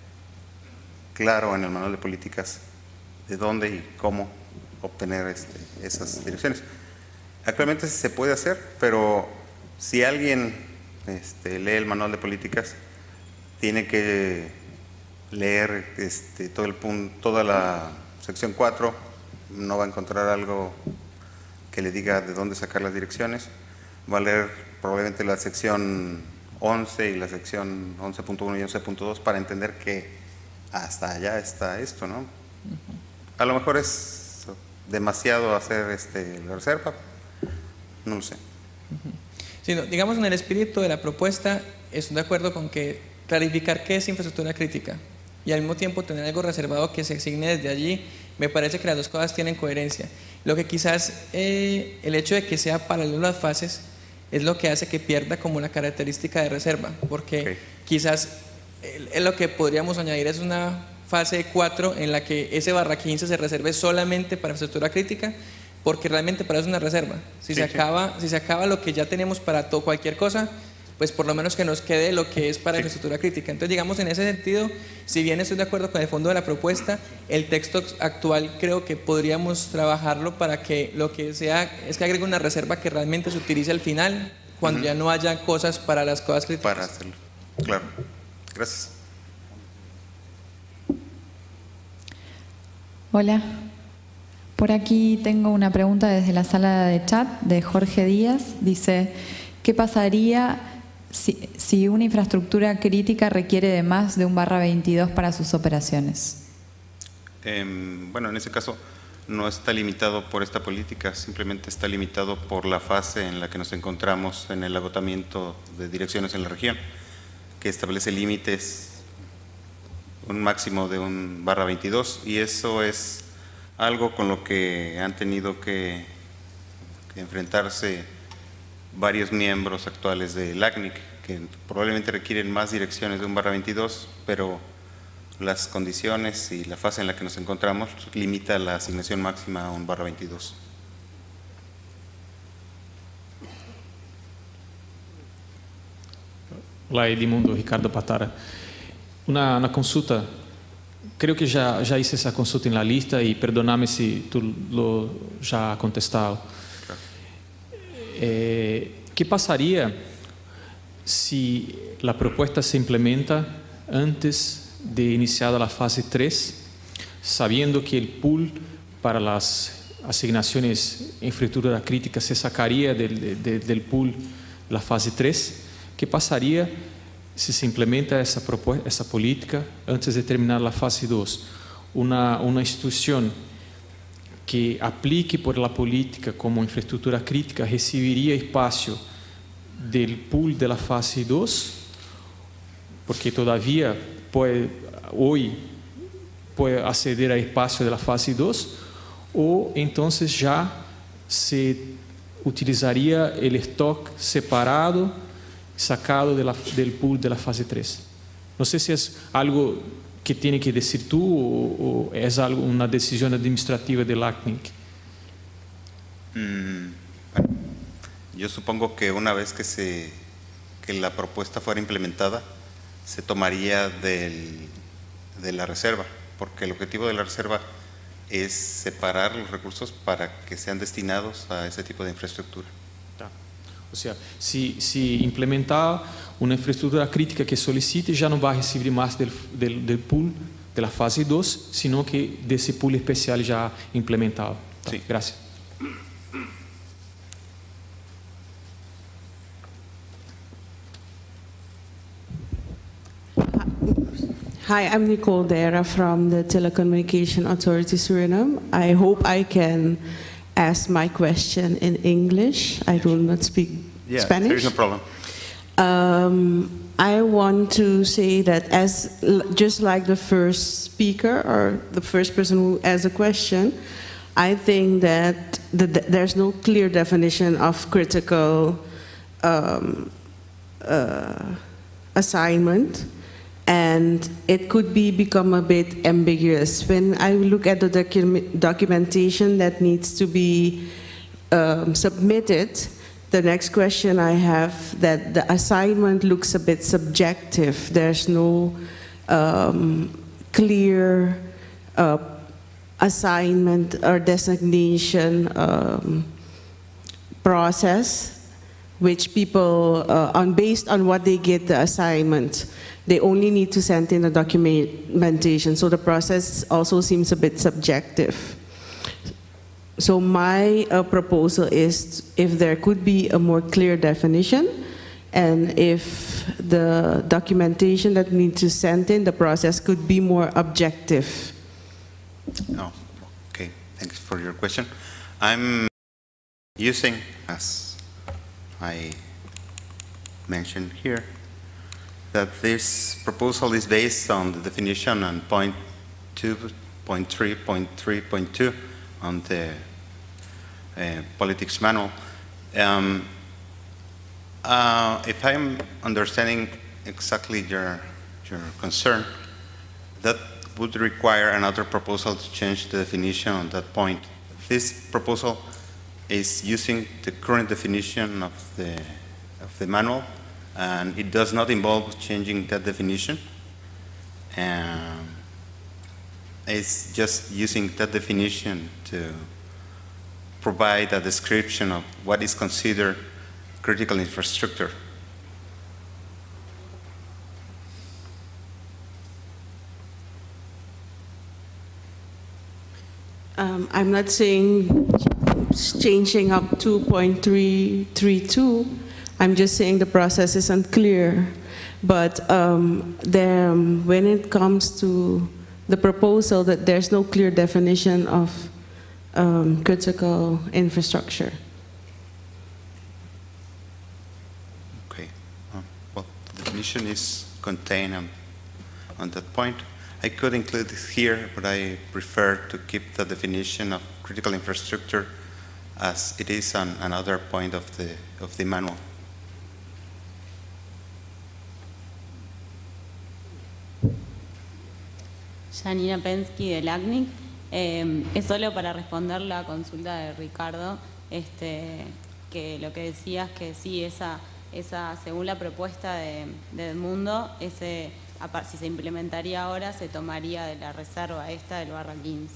claro en el manual de políticas de dónde y cómo obtener este, esas direcciones. Actualmente se puede hacer, pero si alguien este, lee el manual de políticas, tiene que leer este, todo el punto, toda la sección cuatro, no va a encontrar algo que le diga de dónde sacar las direcciones, va a leer probablemente la sección once y la sección once punto uno y once punto dos para entender que hasta allá está esto, ¿no? Uh-huh. A lo mejor es demasiado hacer este, la reserva, no lo sé. Uh-huh. Sí, no, digamos, en el espíritu de la propuesta, estoy de acuerdo con que clarificar qué es infraestructura crítica y al mismo tiempo tener algo reservado que se asigne desde allí, me parece que las dos cosas tienen coherencia. Lo que quizás eh, el hecho de que sea paralelo las fases es lo que hace que pierda como la característica de reserva, porque okay. quizás eh, lo que podríamos añadir es una fase cuatro en la que ese barra quince se reserve solamente para infraestructura crítica, porque realmente para eso es una reserva. Si, sí, se, sí. acaba, si se acaba lo que ya tenemos para todo, cualquier cosa, pues por lo menos que nos quede lo que es para sí. infraestructura crítica. Entonces, digamos, en ese sentido, si bien estoy de acuerdo con el fondo de la propuesta, el texto actual creo que podríamos trabajarlo para que lo que sea, es que agregue una reserva que realmente se utilice al final, cuando uh-huh. ya no haya cosas para las cosas críticas. Para hacerlo, claro. Gracias. Hola, por aquí tengo una pregunta desde la sala de chat de Jorge Díaz. Dice, ¿qué pasaría si, si una infraestructura crítica requiere de más de un barra veintidós para sus operaciones? Eh, bueno, en ese caso no está limitado por esta política, simplemente está limitado por la fase en la que nos encontramos en el agotamiento de direcciones en la región, que establece límites, un máximo de un barra veintidós, y eso es algo con lo que han tenido que, que enfrentarse varios miembros actuales del A C N I C, que probablemente requieren más direcciones de un barra veintidós, pero las condiciones y la fase en la que nos encontramos limita la asignación máxima a un barra veintidós. Olá, Edmundo, Ricardo Patara. Una, una consulta, creo que ya, ya hice esa consulta en la lista y perdóname si tú lo ya has contestado. Claro. Eh, ¿Qué pasaría si la propuesta se implementa antes de iniciada la fase tres, sabiendo que el pool para las asignaciones en infraestructura crítica se sacaría del, de, del pool la fase tres? ¿Qué pasaría si se implementa essa, essa política antes de terminar a fase dois? Uma, uma instituição que aplique por la política como infraestrutura crítica receberia espaço do pool da fase dois, porque todavia pode, hoje pode aceder a espaço da fase dois, ou então já se utilizaria o estoque separado sacado de la, del pool de la fase tres. No sé si es algo que tiene que decir tú o, o es algo, una decisión administrativa del A C N I C. Mm, bueno, yo supongo que una vez que, se, que la propuesta fuera implementada, se tomaría del, de la reserva porque el objetivo de la reserva es separar los recursos para que sean destinados a ese tipo de infraestructura. Ou seja, se, se implementar uma infraestrutura crítica que solicite, já não vai receber mais do, do, do pool da fase dois, sino que desse pool especial já implementado. Tá, sim. Graças. Hi, I'm Nicole Dera from the Telecommunication Authority Suriname. I hope I can ask my question in English. I do not speak yeah, Spanish. There's no problem. Um, I want to say that as just like the first speaker or the first person who asked a question, I think that the, there's no clear definition of critical um, uh, assignment. And it could be become a bit ambiguous. When I look at the docu documentation that needs to be um, submitted, the next question I have, that the assignment looks a bit subjective. There's no um, clear uh, assignment or designation um, process, which people, uh, on based on what they get the assignment, they only need to send in a documentation. So the process also seems a bit subjective. So my uh, proposal is if there could be a more clear definition, and if the documentation that needs to send in the process could be more objective. Oh, okay, thanks for your question. I'm using, as I mentioned here, that this proposal is based on the definition on point two point three point three point two on the uh, politics manual. Um, uh, if I'm understanding exactly your, your concern, that would require another proposal to change the definition on that point. This proposal is using the current definition of the, of the manual, and it does not involve changing that definition. Um, it's just using that definition to provide a description of what is considered critical infrastructure. Um, I'm not saying changing up two point three three two. I'm just saying the process is unclear. But um, there, um, when it comes to the proposal, that there's no clear definition of um, critical infrastructure. Okay. Um, well, the definition is contained on, on that point. I could include it here, but I prefer to keep the definition of critical infrastructure as it is on another point of the, of the manual. Janina Pensky del A C N I C. Eh, es solo para responder la consulta de Ricardo, este, que lo que decía es que sí, esa, esa según la propuesta de, de Edmundo, ese, si se implementaría ahora, se tomaría de la reserva esta del barra quince.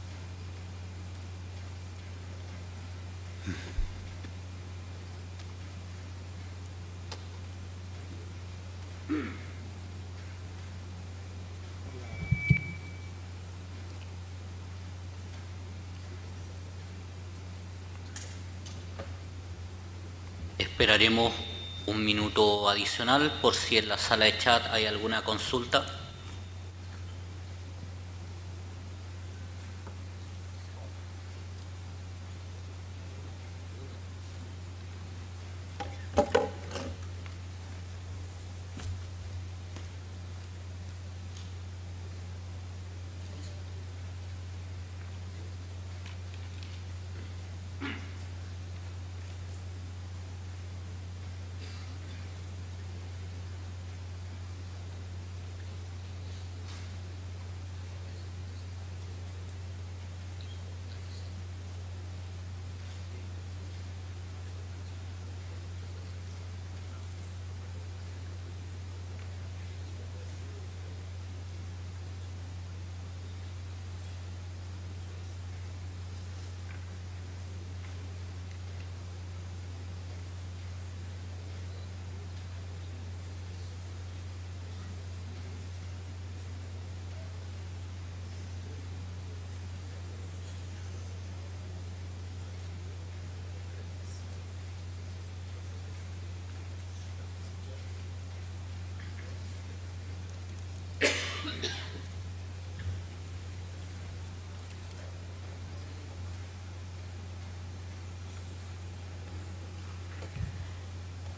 Esperaremos un minuto adicional por si en la sala de chat hay alguna consulta.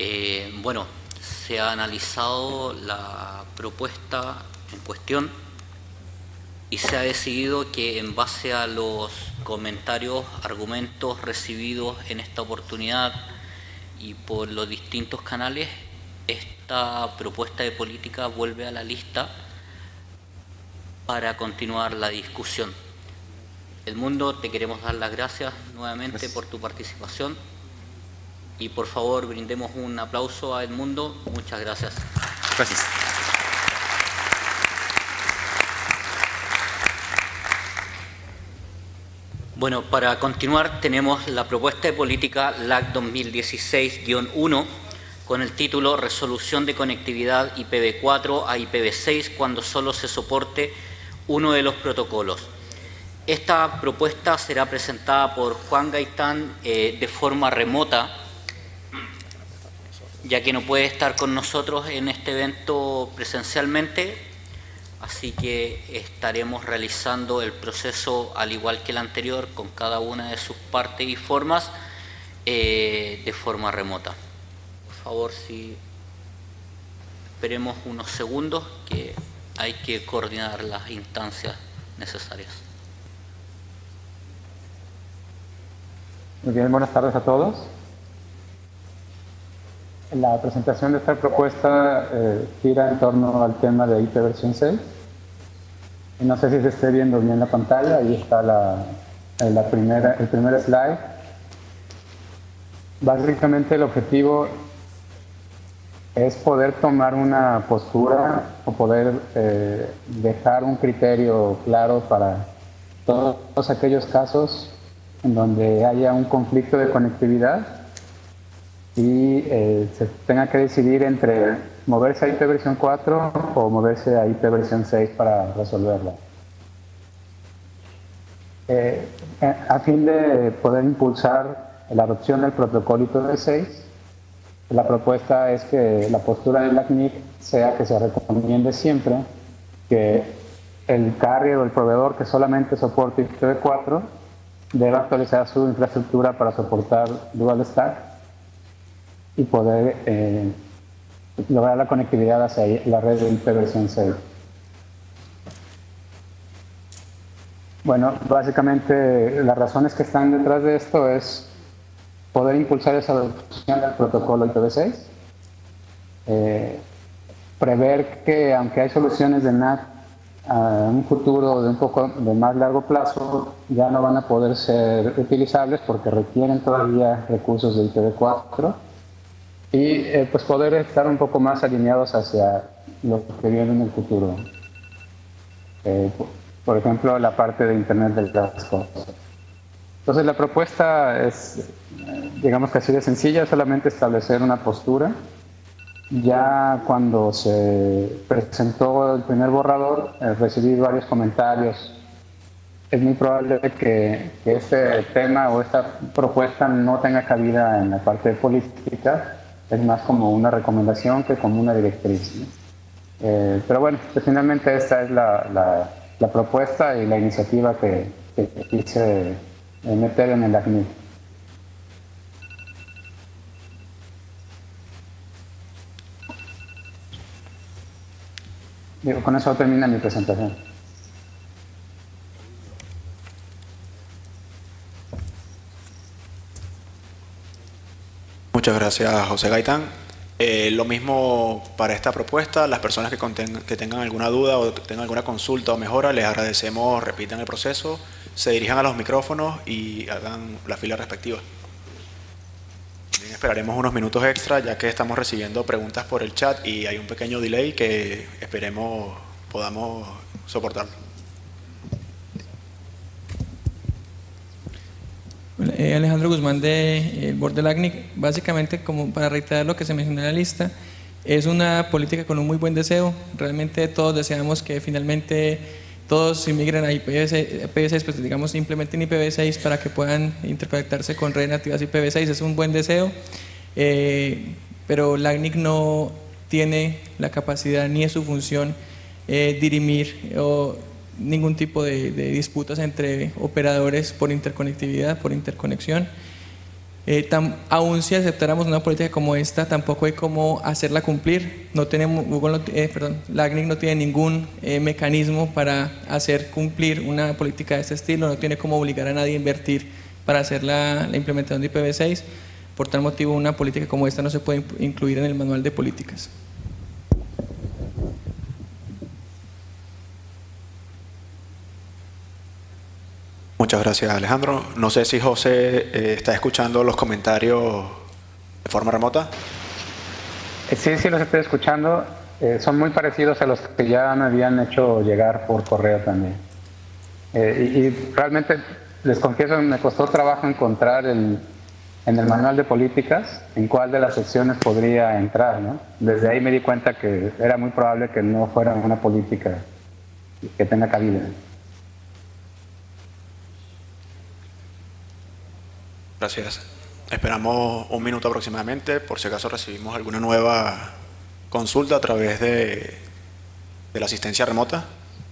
Eh, bueno, se ha analizado la propuesta en cuestión y se ha decidido que en base a los comentarios, argumentos recibidos en esta oportunidad y por los distintos canales, esta propuesta de política vuelve a la lista para continuar la discusión. Edmundo, te queremos dar las gracias nuevamente gracias. por tu participación y por favor brindemos un aplauso a Edmundo. Muchas gracias. Gracias. Bueno, para continuar tenemos la propuesta de política L A C dos mil dieciséis guión uno con el título Resolución de conectividad I P v cuatro a I P v seis cuando solo se soporte uno de los protocolos. Esta propuesta será presentada por Juan Gaitán eh, de forma remota, ya que no puede estar con nosotros en este evento presencialmente, así que estaremos realizando el proceso al igual que el anterior, con cada una de sus partes y formas, eh, de forma remota. Por favor, si esperemos unos segundos, que hay que coordinar las instancias necesarias. Muy bien, buenas tardes a todos. La presentación de esta propuesta eh, gira en torno al tema de I P versión seis. Y no sé si se esté viendo bien la pantalla, ahí está la, la primera, el primer slide. Básicamente el objetivo es poder tomar una postura o poder eh, dejar un criterio claro para todos aquellos casos en donde haya un conflicto de conectividad y eh, se tenga que decidir entre moverse a I P versión cuatro o moverse a I P versión seis para resolverla. Eh, a fin de poder impulsar la adopción del protocolo I P v seis, la propuesta es que la postura del A C N I C sea que se recomiende siempre que el carrier o el proveedor que solamente soporte I P v cuatro debe actualizar su infraestructura para soportar Dual Stack y poder eh, lograr la conectividad hacia la red de I P versión seis. Bueno, básicamente las razones que están detrás de esto es poder impulsar esa adopción del protocolo I P v seis, eh, prever que aunque hay soluciones de N A C a un futuro de un poco de más largo plazo, ya no van a poder ser utilizables porque requieren todavía recursos de I P v cuatro y eh, pues poder estar un poco más alineados hacia lo que viene en el futuro. Eh, por ejemplo, la parte de Internet de las cosas. Entonces la propuesta es, digamos que así de sencilla, solamente establecer una postura. Ya cuando se presentó el primer borrador, eh, recibí varios comentarios. Es muy probable que, que este tema o esta propuesta no tenga cabida en la parte de política, es más como una recomendación que como una directriz, ¿no? Eh, pero bueno, pues finalmente esta es la, la, la propuesta y la iniciativa que, que quise eh, meter en el A C N I C. Digo, con eso termina mi presentación. Muchas gracias, José Gaitán. Eh, lo mismo para esta propuesta. Las personas que, contengan, que tengan alguna duda o tengan alguna consulta o mejora, les agradecemos, repitan el proceso, se dirijan a los micrófonos y hagan la fila respectiva. Bien, esperaremos unos minutos extra ya que estamos recibiendo preguntas por el chat y hay un pequeño delay que esperemos podamos soportar. Eh, Alejandro Guzmán de eh, Board del A C N I C. Básicamente, como para reiterar lo que se mencionó en la lista, es una política con un muy buen deseo. Realmente todos deseamos que finalmente todos inmigren a I P v seis, pues digamos implementen I P v seis para que puedan interconectarse con redes nativas I P v seis. Es un buen deseo, eh, pero la A C N I C no tiene la capacidad ni es su función eh, dirimir o ningún tipo de, de disputas entre operadores por interconectividad, por interconexión. Eh, tam, aún si aceptáramos una política como esta, tampoco hay cómo hacerla cumplir. No tenemos, Google no, eh, perdón, la A C N I C no tiene ningún eh, mecanismo para hacer cumplir una política de este estilo, no tiene cómo obligar a nadie a invertir para hacer la, la implementación de I P v seis. Por tal motivo, una política como esta no se puede incluir en el manual de políticas. Muchas gracias, Alejandro. No sé si José eh, está escuchando los comentarios de forma remota. Sí, sí los estoy escuchando. Eh, son muy parecidos a los que ya me habían hecho llegar por correo también. Eh, y, y realmente, les confieso, me costó trabajo encontrar el, en el manual de políticas en cuál de las secciones podría entrar, ¿no? Desde ahí me di cuenta que era muy probable que no fuera una política que tenga cabida. Gracias. Esperamos un minuto aproximadamente, por si acaso recibimos alguna nueva consulta a través de, de la asistencia remota.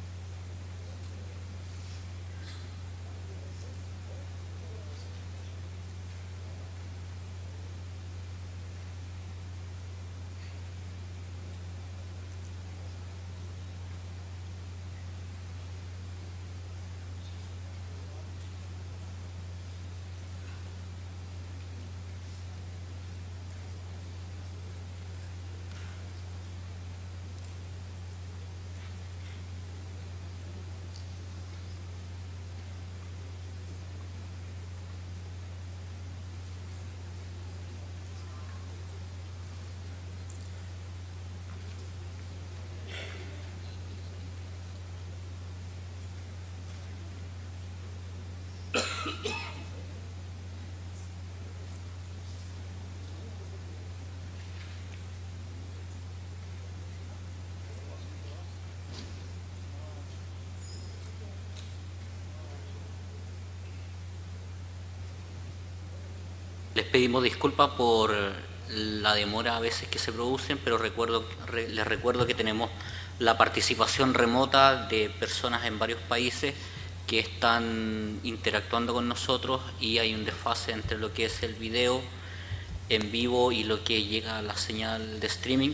Les pedimos disculpas por la demora a veces que se producen, pero recuerdo, re, les recuerdo que tenemos la participación remota de personas en varios países que están interactuando con nosotros y hay un desfase entre lo que es el video en vivo y lo que llega a la señal de streaming.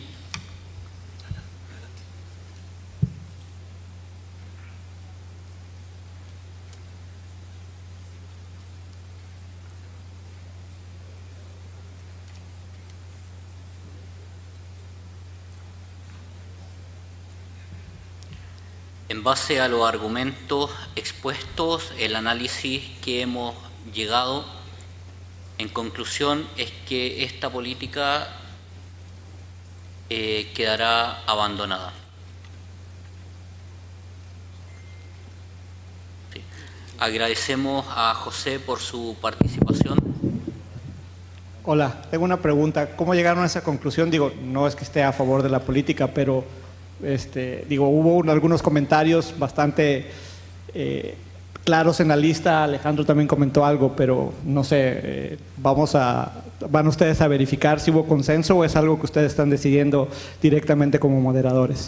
En base a los argumentos expuestos, el análisis que hemos llegado en conclusión es que esta política eh, quedará abandonada. Sí. Agradecemos a José por su participación. Hola, tengo una pregunta. ¿Cómo llegaron a esa conclusión? Digo, no es que esté a favor de la política, pero Este, digo, hubo un, algunos comentarios bastante eh, claros en la lista. Alejandro también comentó algo, pero no sé, eh, vamos a, ¿van ustedes a verificar si hubo consenso o es algo que ustedes están decidiendo directamente como moderadores?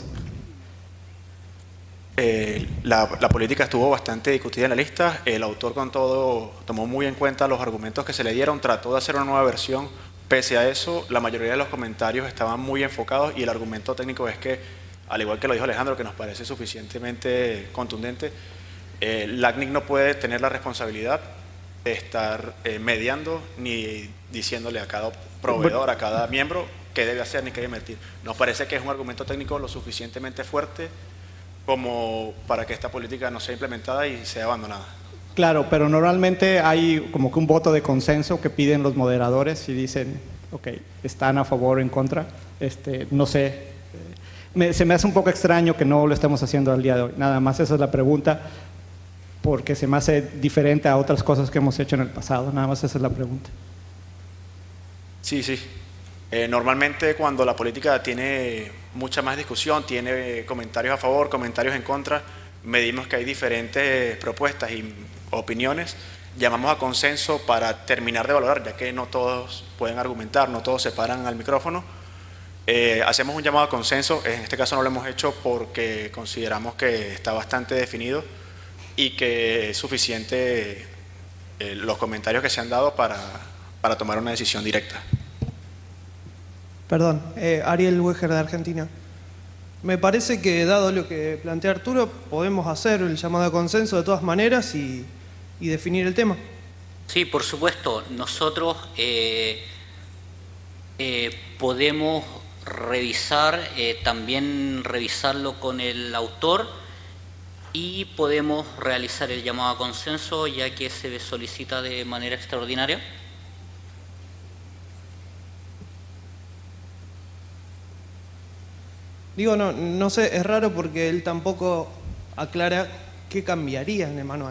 Eh, la, la política estuvo bastante discutida en la lista. El autor con todo tomó muy en cuenta los argumentos que se le dieron, trató de hacer una nueva versión. Pese a eso, la mayoría de los comentarios estaban muy enfocados y el argumento técnico es que, al igual que lo dijo Alejandro, que nos parece suficientemente contundente, eh, la A C N I C no puede tener la responsabilidad de estar eh, mediando ni diciéndole a cada proveedor, a cada miembro qué debe hacer ni qué debe invertir. Nos parece que es un argumento técnico lo suficientemente fuerte como para que esta política no sea implementada y sea abandonada. Claro, pero normalmente hay como que un voto de consenso que piden los moderadores y dicen, ok, están a favor o en contra. Este, no sé. Me, se me hace un poco extraño que no lo estemos haciendo al día de hoy. Nada más esa es la pregunta, porque se me hace diferente a otras cosas que hemos hecho en el pasado. Nada más esa es la pregunta. Sí, sí. Eh, normalmente cuando la política tiene mucha más discusión, tiene comentarios a favor, comentarios en contra, medimos que hay diferentes propuestas y opiniones, llamamos a consenso para terminar de valorar, ya que no todos pueden argumentar, no todos se paran al micrófono. Eh, hacemos un llamado a consenso, en este caso no lo hemos hecho porque consideramos que está bastante definido y que es suficiente eh, los comentarios que se han dado para, para para tomar una decisión directa. Perdón, eh, Ariel Weger de Argentina. Me parece que, dado lo que plantea Arturo, podemos hacer el llamado a consenso de todas maneras y, y definir el tema. Sí, por supuesto. Nosotros eh, eh, podemos revisar, eh, también revisarlo con el autor y podemos realizar el llamado a consenso, ya que se solicita de manera extraordinaria. Digo, no, no sé, es raro porque él tampoco aclara qué cambiaría en el manual.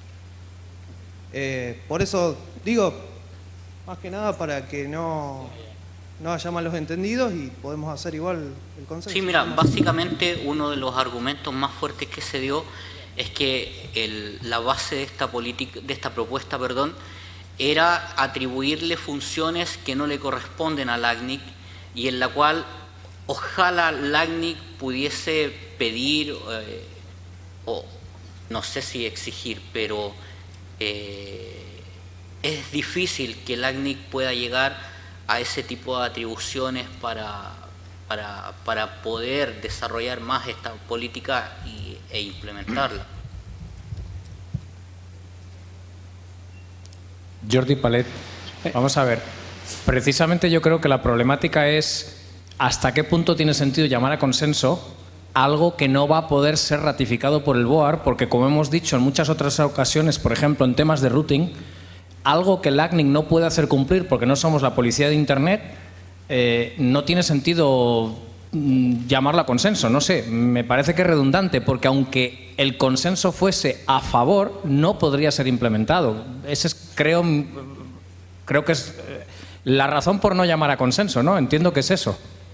Eh, por eso digo, más que nada para que no, no haya malos entendidos y podemos hacer igual el consenso. Sí, mira, básicamente uno de los argumentos más fuertes que se dio es que el, la base de esta política, de esta propuesta, perdón, era atribuirle funciones que no le corresponden al A C N I C y en la cual ojalá la A C N I C pudiese pedir, eh, o no sé si exigir, pero eh, es difícil que la A C N I C pueda llegar a ese tipo de atribuciones para, para, para poder desarrollar más esta política y, e implementarla. Jordi Palet, vamos a ver, precisamente yo creo que la problemática es hasta qué punto tiene sentido llamar a consenso algo que no va a poder ser ratificado por el B O A R, porque como hemos dicho en muchas otras ocasiones, por ejemplo en temas de routing, algo que el A C N I C no puede hacer cumplir porque no somos la policía de Internet, eh, no tiene sentido mm, llamarlo a consenso. No sé, me parece que es redundante, porque aunque el consenso fuese a favor, no podría ser implementado. Ese es, creo, creo que es eh, la razón por no llamar a consenso, ¿no? Entiendo que es eso.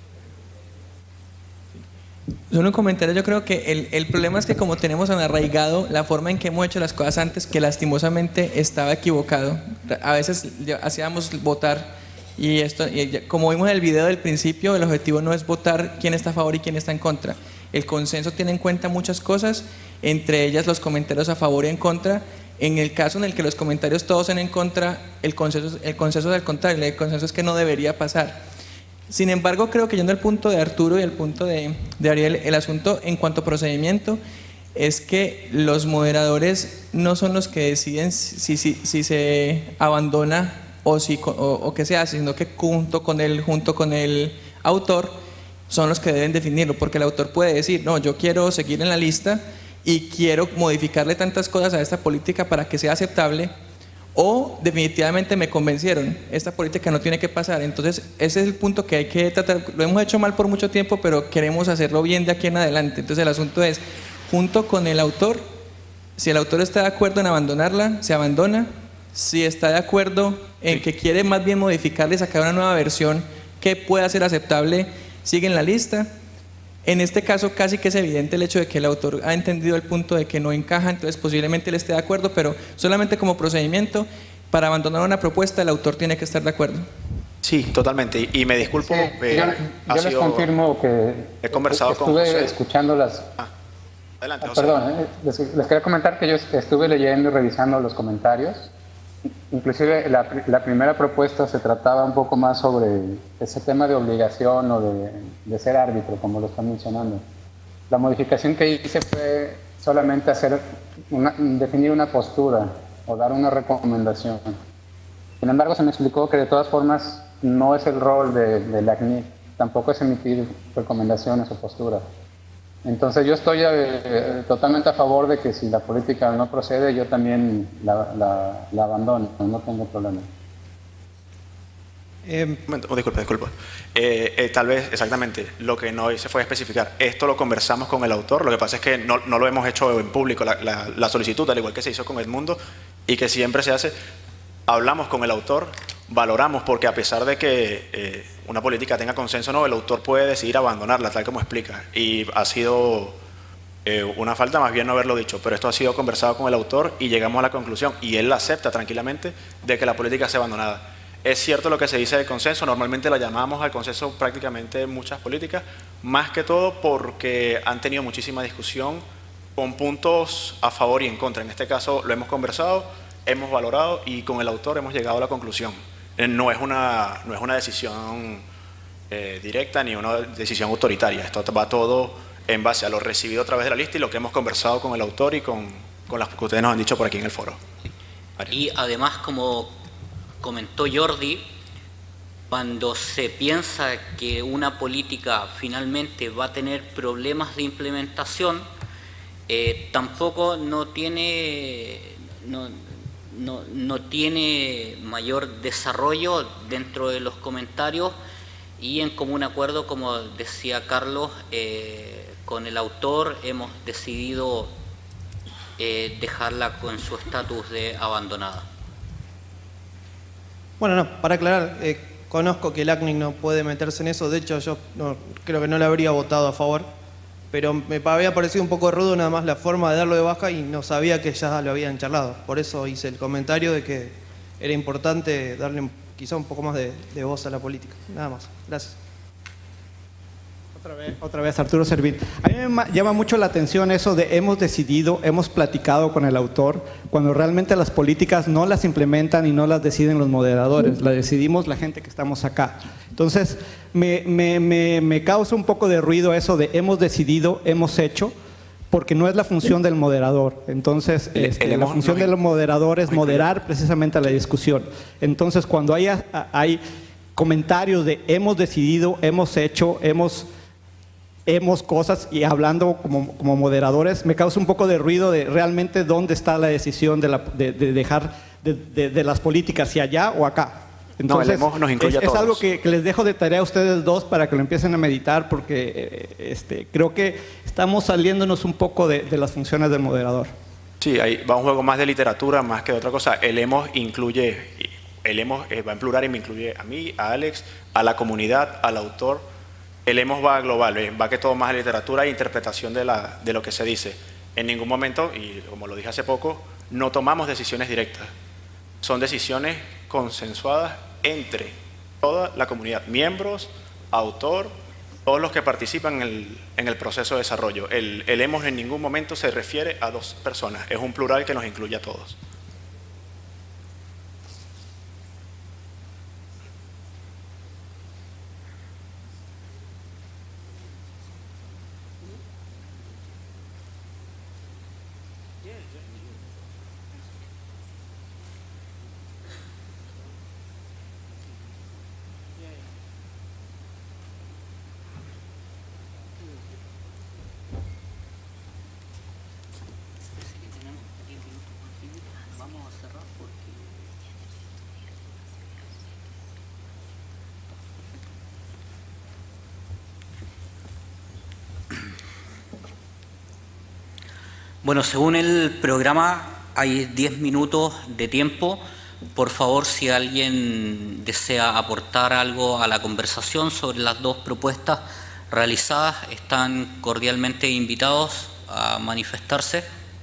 Solo un comentario, yo creo que el, el problema es que como tenemos arraigado la forma en que hemos hecho las cosas antes, que lastimosamente estaba equivocado. A veces hacíamos votar y esto, y como vimos en el video del principio, el objetivo no es votar quién está a favor y quién está en contra. El consenso tiene en cuenta muchas cosas, entre ellas los comentarios a favor y en contra. En el caso en el que los comentarios todos sean en contra, el consenso, el consenso es al contrario, el consenso es que no debería pasar. Sin embargo, creo que yendo al punto de Arturo y al punto de, de Ariel, el asunto en cuanto a procedimiento es que los moderadores no son los que deciden si, si, si se abandona o, si, o, o qué se hace, sino que junto con, el, junto con el autor son los que deben definirlo, porque el autor puede decir, no, yo quiero seguir en la lista y quiero modificarle tantas cosas a esta política para que sea aceptable, o definitivamente me convencieron, esta política no tiene que pasar. Entonces ese es el punto que hay que tratar. Lo hemos hecho mal por mucho tiempo, pero queremos hacerlo bien de aquí en adelante. Entonces el asunto es, junto con el autor, si el autor está de acuerdo en abandonarla, se abandona. Si está de acuerdo en que quiere más bien modificarle y sacar una nueva versión que pueda ser aceptable, sigue en la lista. En este caso casi que es evidente el hecho de que el autor ha entendido el punto de que no encaja, entonces posiblemente él esté de acuerdo, pero solamente como procedimiento, para abandonar una propuesta el autor tiene que estar de acuerdo. Sí, totalmente. Y me disculpo. Sí, eh, yo yo les sido, confirmo que he conversado estuve con José. escuchando las... Ah, adelante, ah, José. perdón, eh, les, les quería comentar que yo estuve leyendo y revisando los comentarios. Inclusive la, la primera propuesta se trataba un poco más sobre ese tema de obligación o de, de ser árbitro, como lo están mencionando. La modificación que hice fue solamente hacer una, definir una postura o dar una recomendación. Sin embargo, se me explicó que de todas formas no es el rol de, de la A C N I C, tampoco es emitir recomendaciones o posturas. Entonces yo estoy eh, totalmente a favor de que si la política no procede, yo también la, la, la abandono, no tengo problema. Eh, un momento, oh, disculpa, disculpa. Eh, eh, tal vez, exactamente, lo que no hice fue especificar. Esto lo conversamos con el autor, lo que pasa es que no, no lo hemos hecho en público, la, la, la solicitud, al igual que se hizo con Edmundo, y que siempre se hace, hablamos con el autor, valoramos, porque a pesar de que eh, una política tenga consenso o no, el autor puede decidir abandonarla, tal como explica. Y ha sido eh, una falta más bien no haberlo dicho, pero esto ha sido conversado con el autor y llegamos a la conclusión, y él acepta tranquilamente, de que la política sea abandonada. Es cierto lo que se dice de consenso, normalmente la llamamos al consenso prácticamente en muchas políticas, más que todo porque han tenido muchísima discusión con puntos a favor y en contra. En este caso lo hemos conversado, hemos valorado y con el autor hemos llegado a la conclusión eh, no, es una, no es una decisión eh, directa ni una decisión autoritaria. Esto va todo en base a lo recibido a través de la lista y lo que hemos conversado con el autor y con, con las que ustedes nos han dicho por aquí en el foro. Y además, como comentó Jordi, cuando se piensa que una política finalmente va a tener problemas de implementación, eh, tampoco no tiene, no, no, no tiene mayor desarrollo dentro de los comentarios, y en común acuerdo, como decía Carlos, eh, con el autor hemos decidido eh, dejarla con su estatus de abandonada. Bueno, no, para aclarar, eh, conozco que el A C N I C no puede meterse en eso, de hecho yo no, creo que no le habría votado a favor, pero me había parecido un poco rudo nada más la forma de darlo de baja y no sabía que ya lo habían charlado. Por eso hice el comentario de que era importante darle quizá un poco más de, de voz a la política. Nada más. Gracias. Otra vez, otra vez Arturo Servín. A mí me llama mucho la atención eso de hemos decidido, hemos platicado con el autor, cuando realmente las políticas no las implementan y no las deciden los moderadores, las decidimos la gente que estamos acá. Entonces, me, me, me, me causa un poco de ruido eso de hemos decidido, hemos hecho, porque no es la función del moderador. Entonces, el, este, el la hemos, función del moderador es moderar precisamente la discusión. Entonces, cuando hay, hay comentarios de hemos decidido, hemos hecho, hemos... hemos cosas y hablando como, como moderadores, me causa un poco de ruido de realmente dónde está la decisión de, la, de, de dejar de, de, de las políticas, si allá o acá. Entonces, no, el hemos nos incluye es, a todos. Es algo que, que les dejo de tarea a ustedes dos para que lo empiecen a meditar, porque eh, este, creo que estamos saliéndonos un poco de, de las funciones del moderador. Sí, ahí va un juego más de literatura más que de otra cosa. El hemos incluye, el hemos eh, va en plural y me incluye a mí, a Alex, a la comunidad, al autor. El hemos va global, va que todo más a literatura e interpretación de, la, de lo que se dice. En ningún momento, y como lo dije hace poco, no tomamos decisiones directas. Son decisiones consensuadas entre toda la comunidad, miembros, autor, todos los que participan en el, en el proceso de desarrollo. El, el hemos en ningún momento se refiere a dos personas, es un plural que nos incluye a todos. Bueno, según el programa hay diez minutos de tiempo. Por favor, si alguien desea aportar algo a la conversación sobre las dos propuestas realizadas, están cordialmente invitados a manifestarse.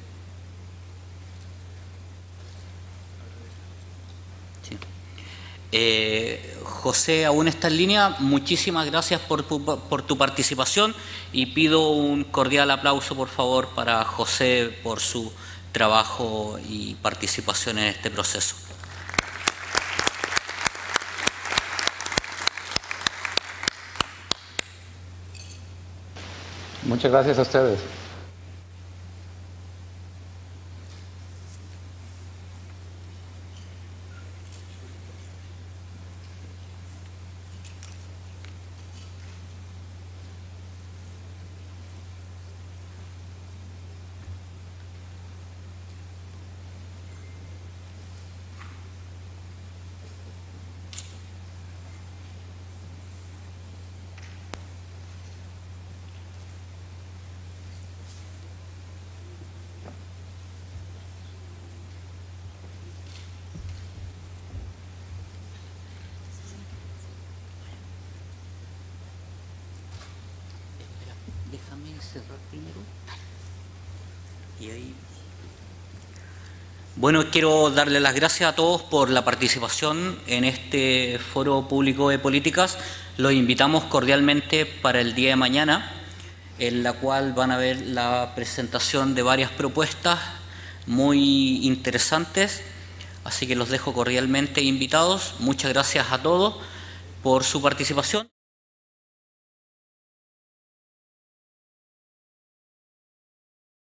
Sí. Eh, José aún está en línea. Muchísimas gracias por tu, por tu participación y pido un cordial aplauso, por favor, para José por su trabajo y participación en este proceso. Muchas gracias a ustedes. Déjame cerrar primero. Y ahí. Bueno, quiero darle las gracias a todos por la participación en este foro público de políticas. Los invitamos cordialmente para el día de mañana, en la cual van a ver la presentación de varias propuestas muy interesantes. Así que los dejo cordialmente invitados. Muchas gracias a todos por su participación.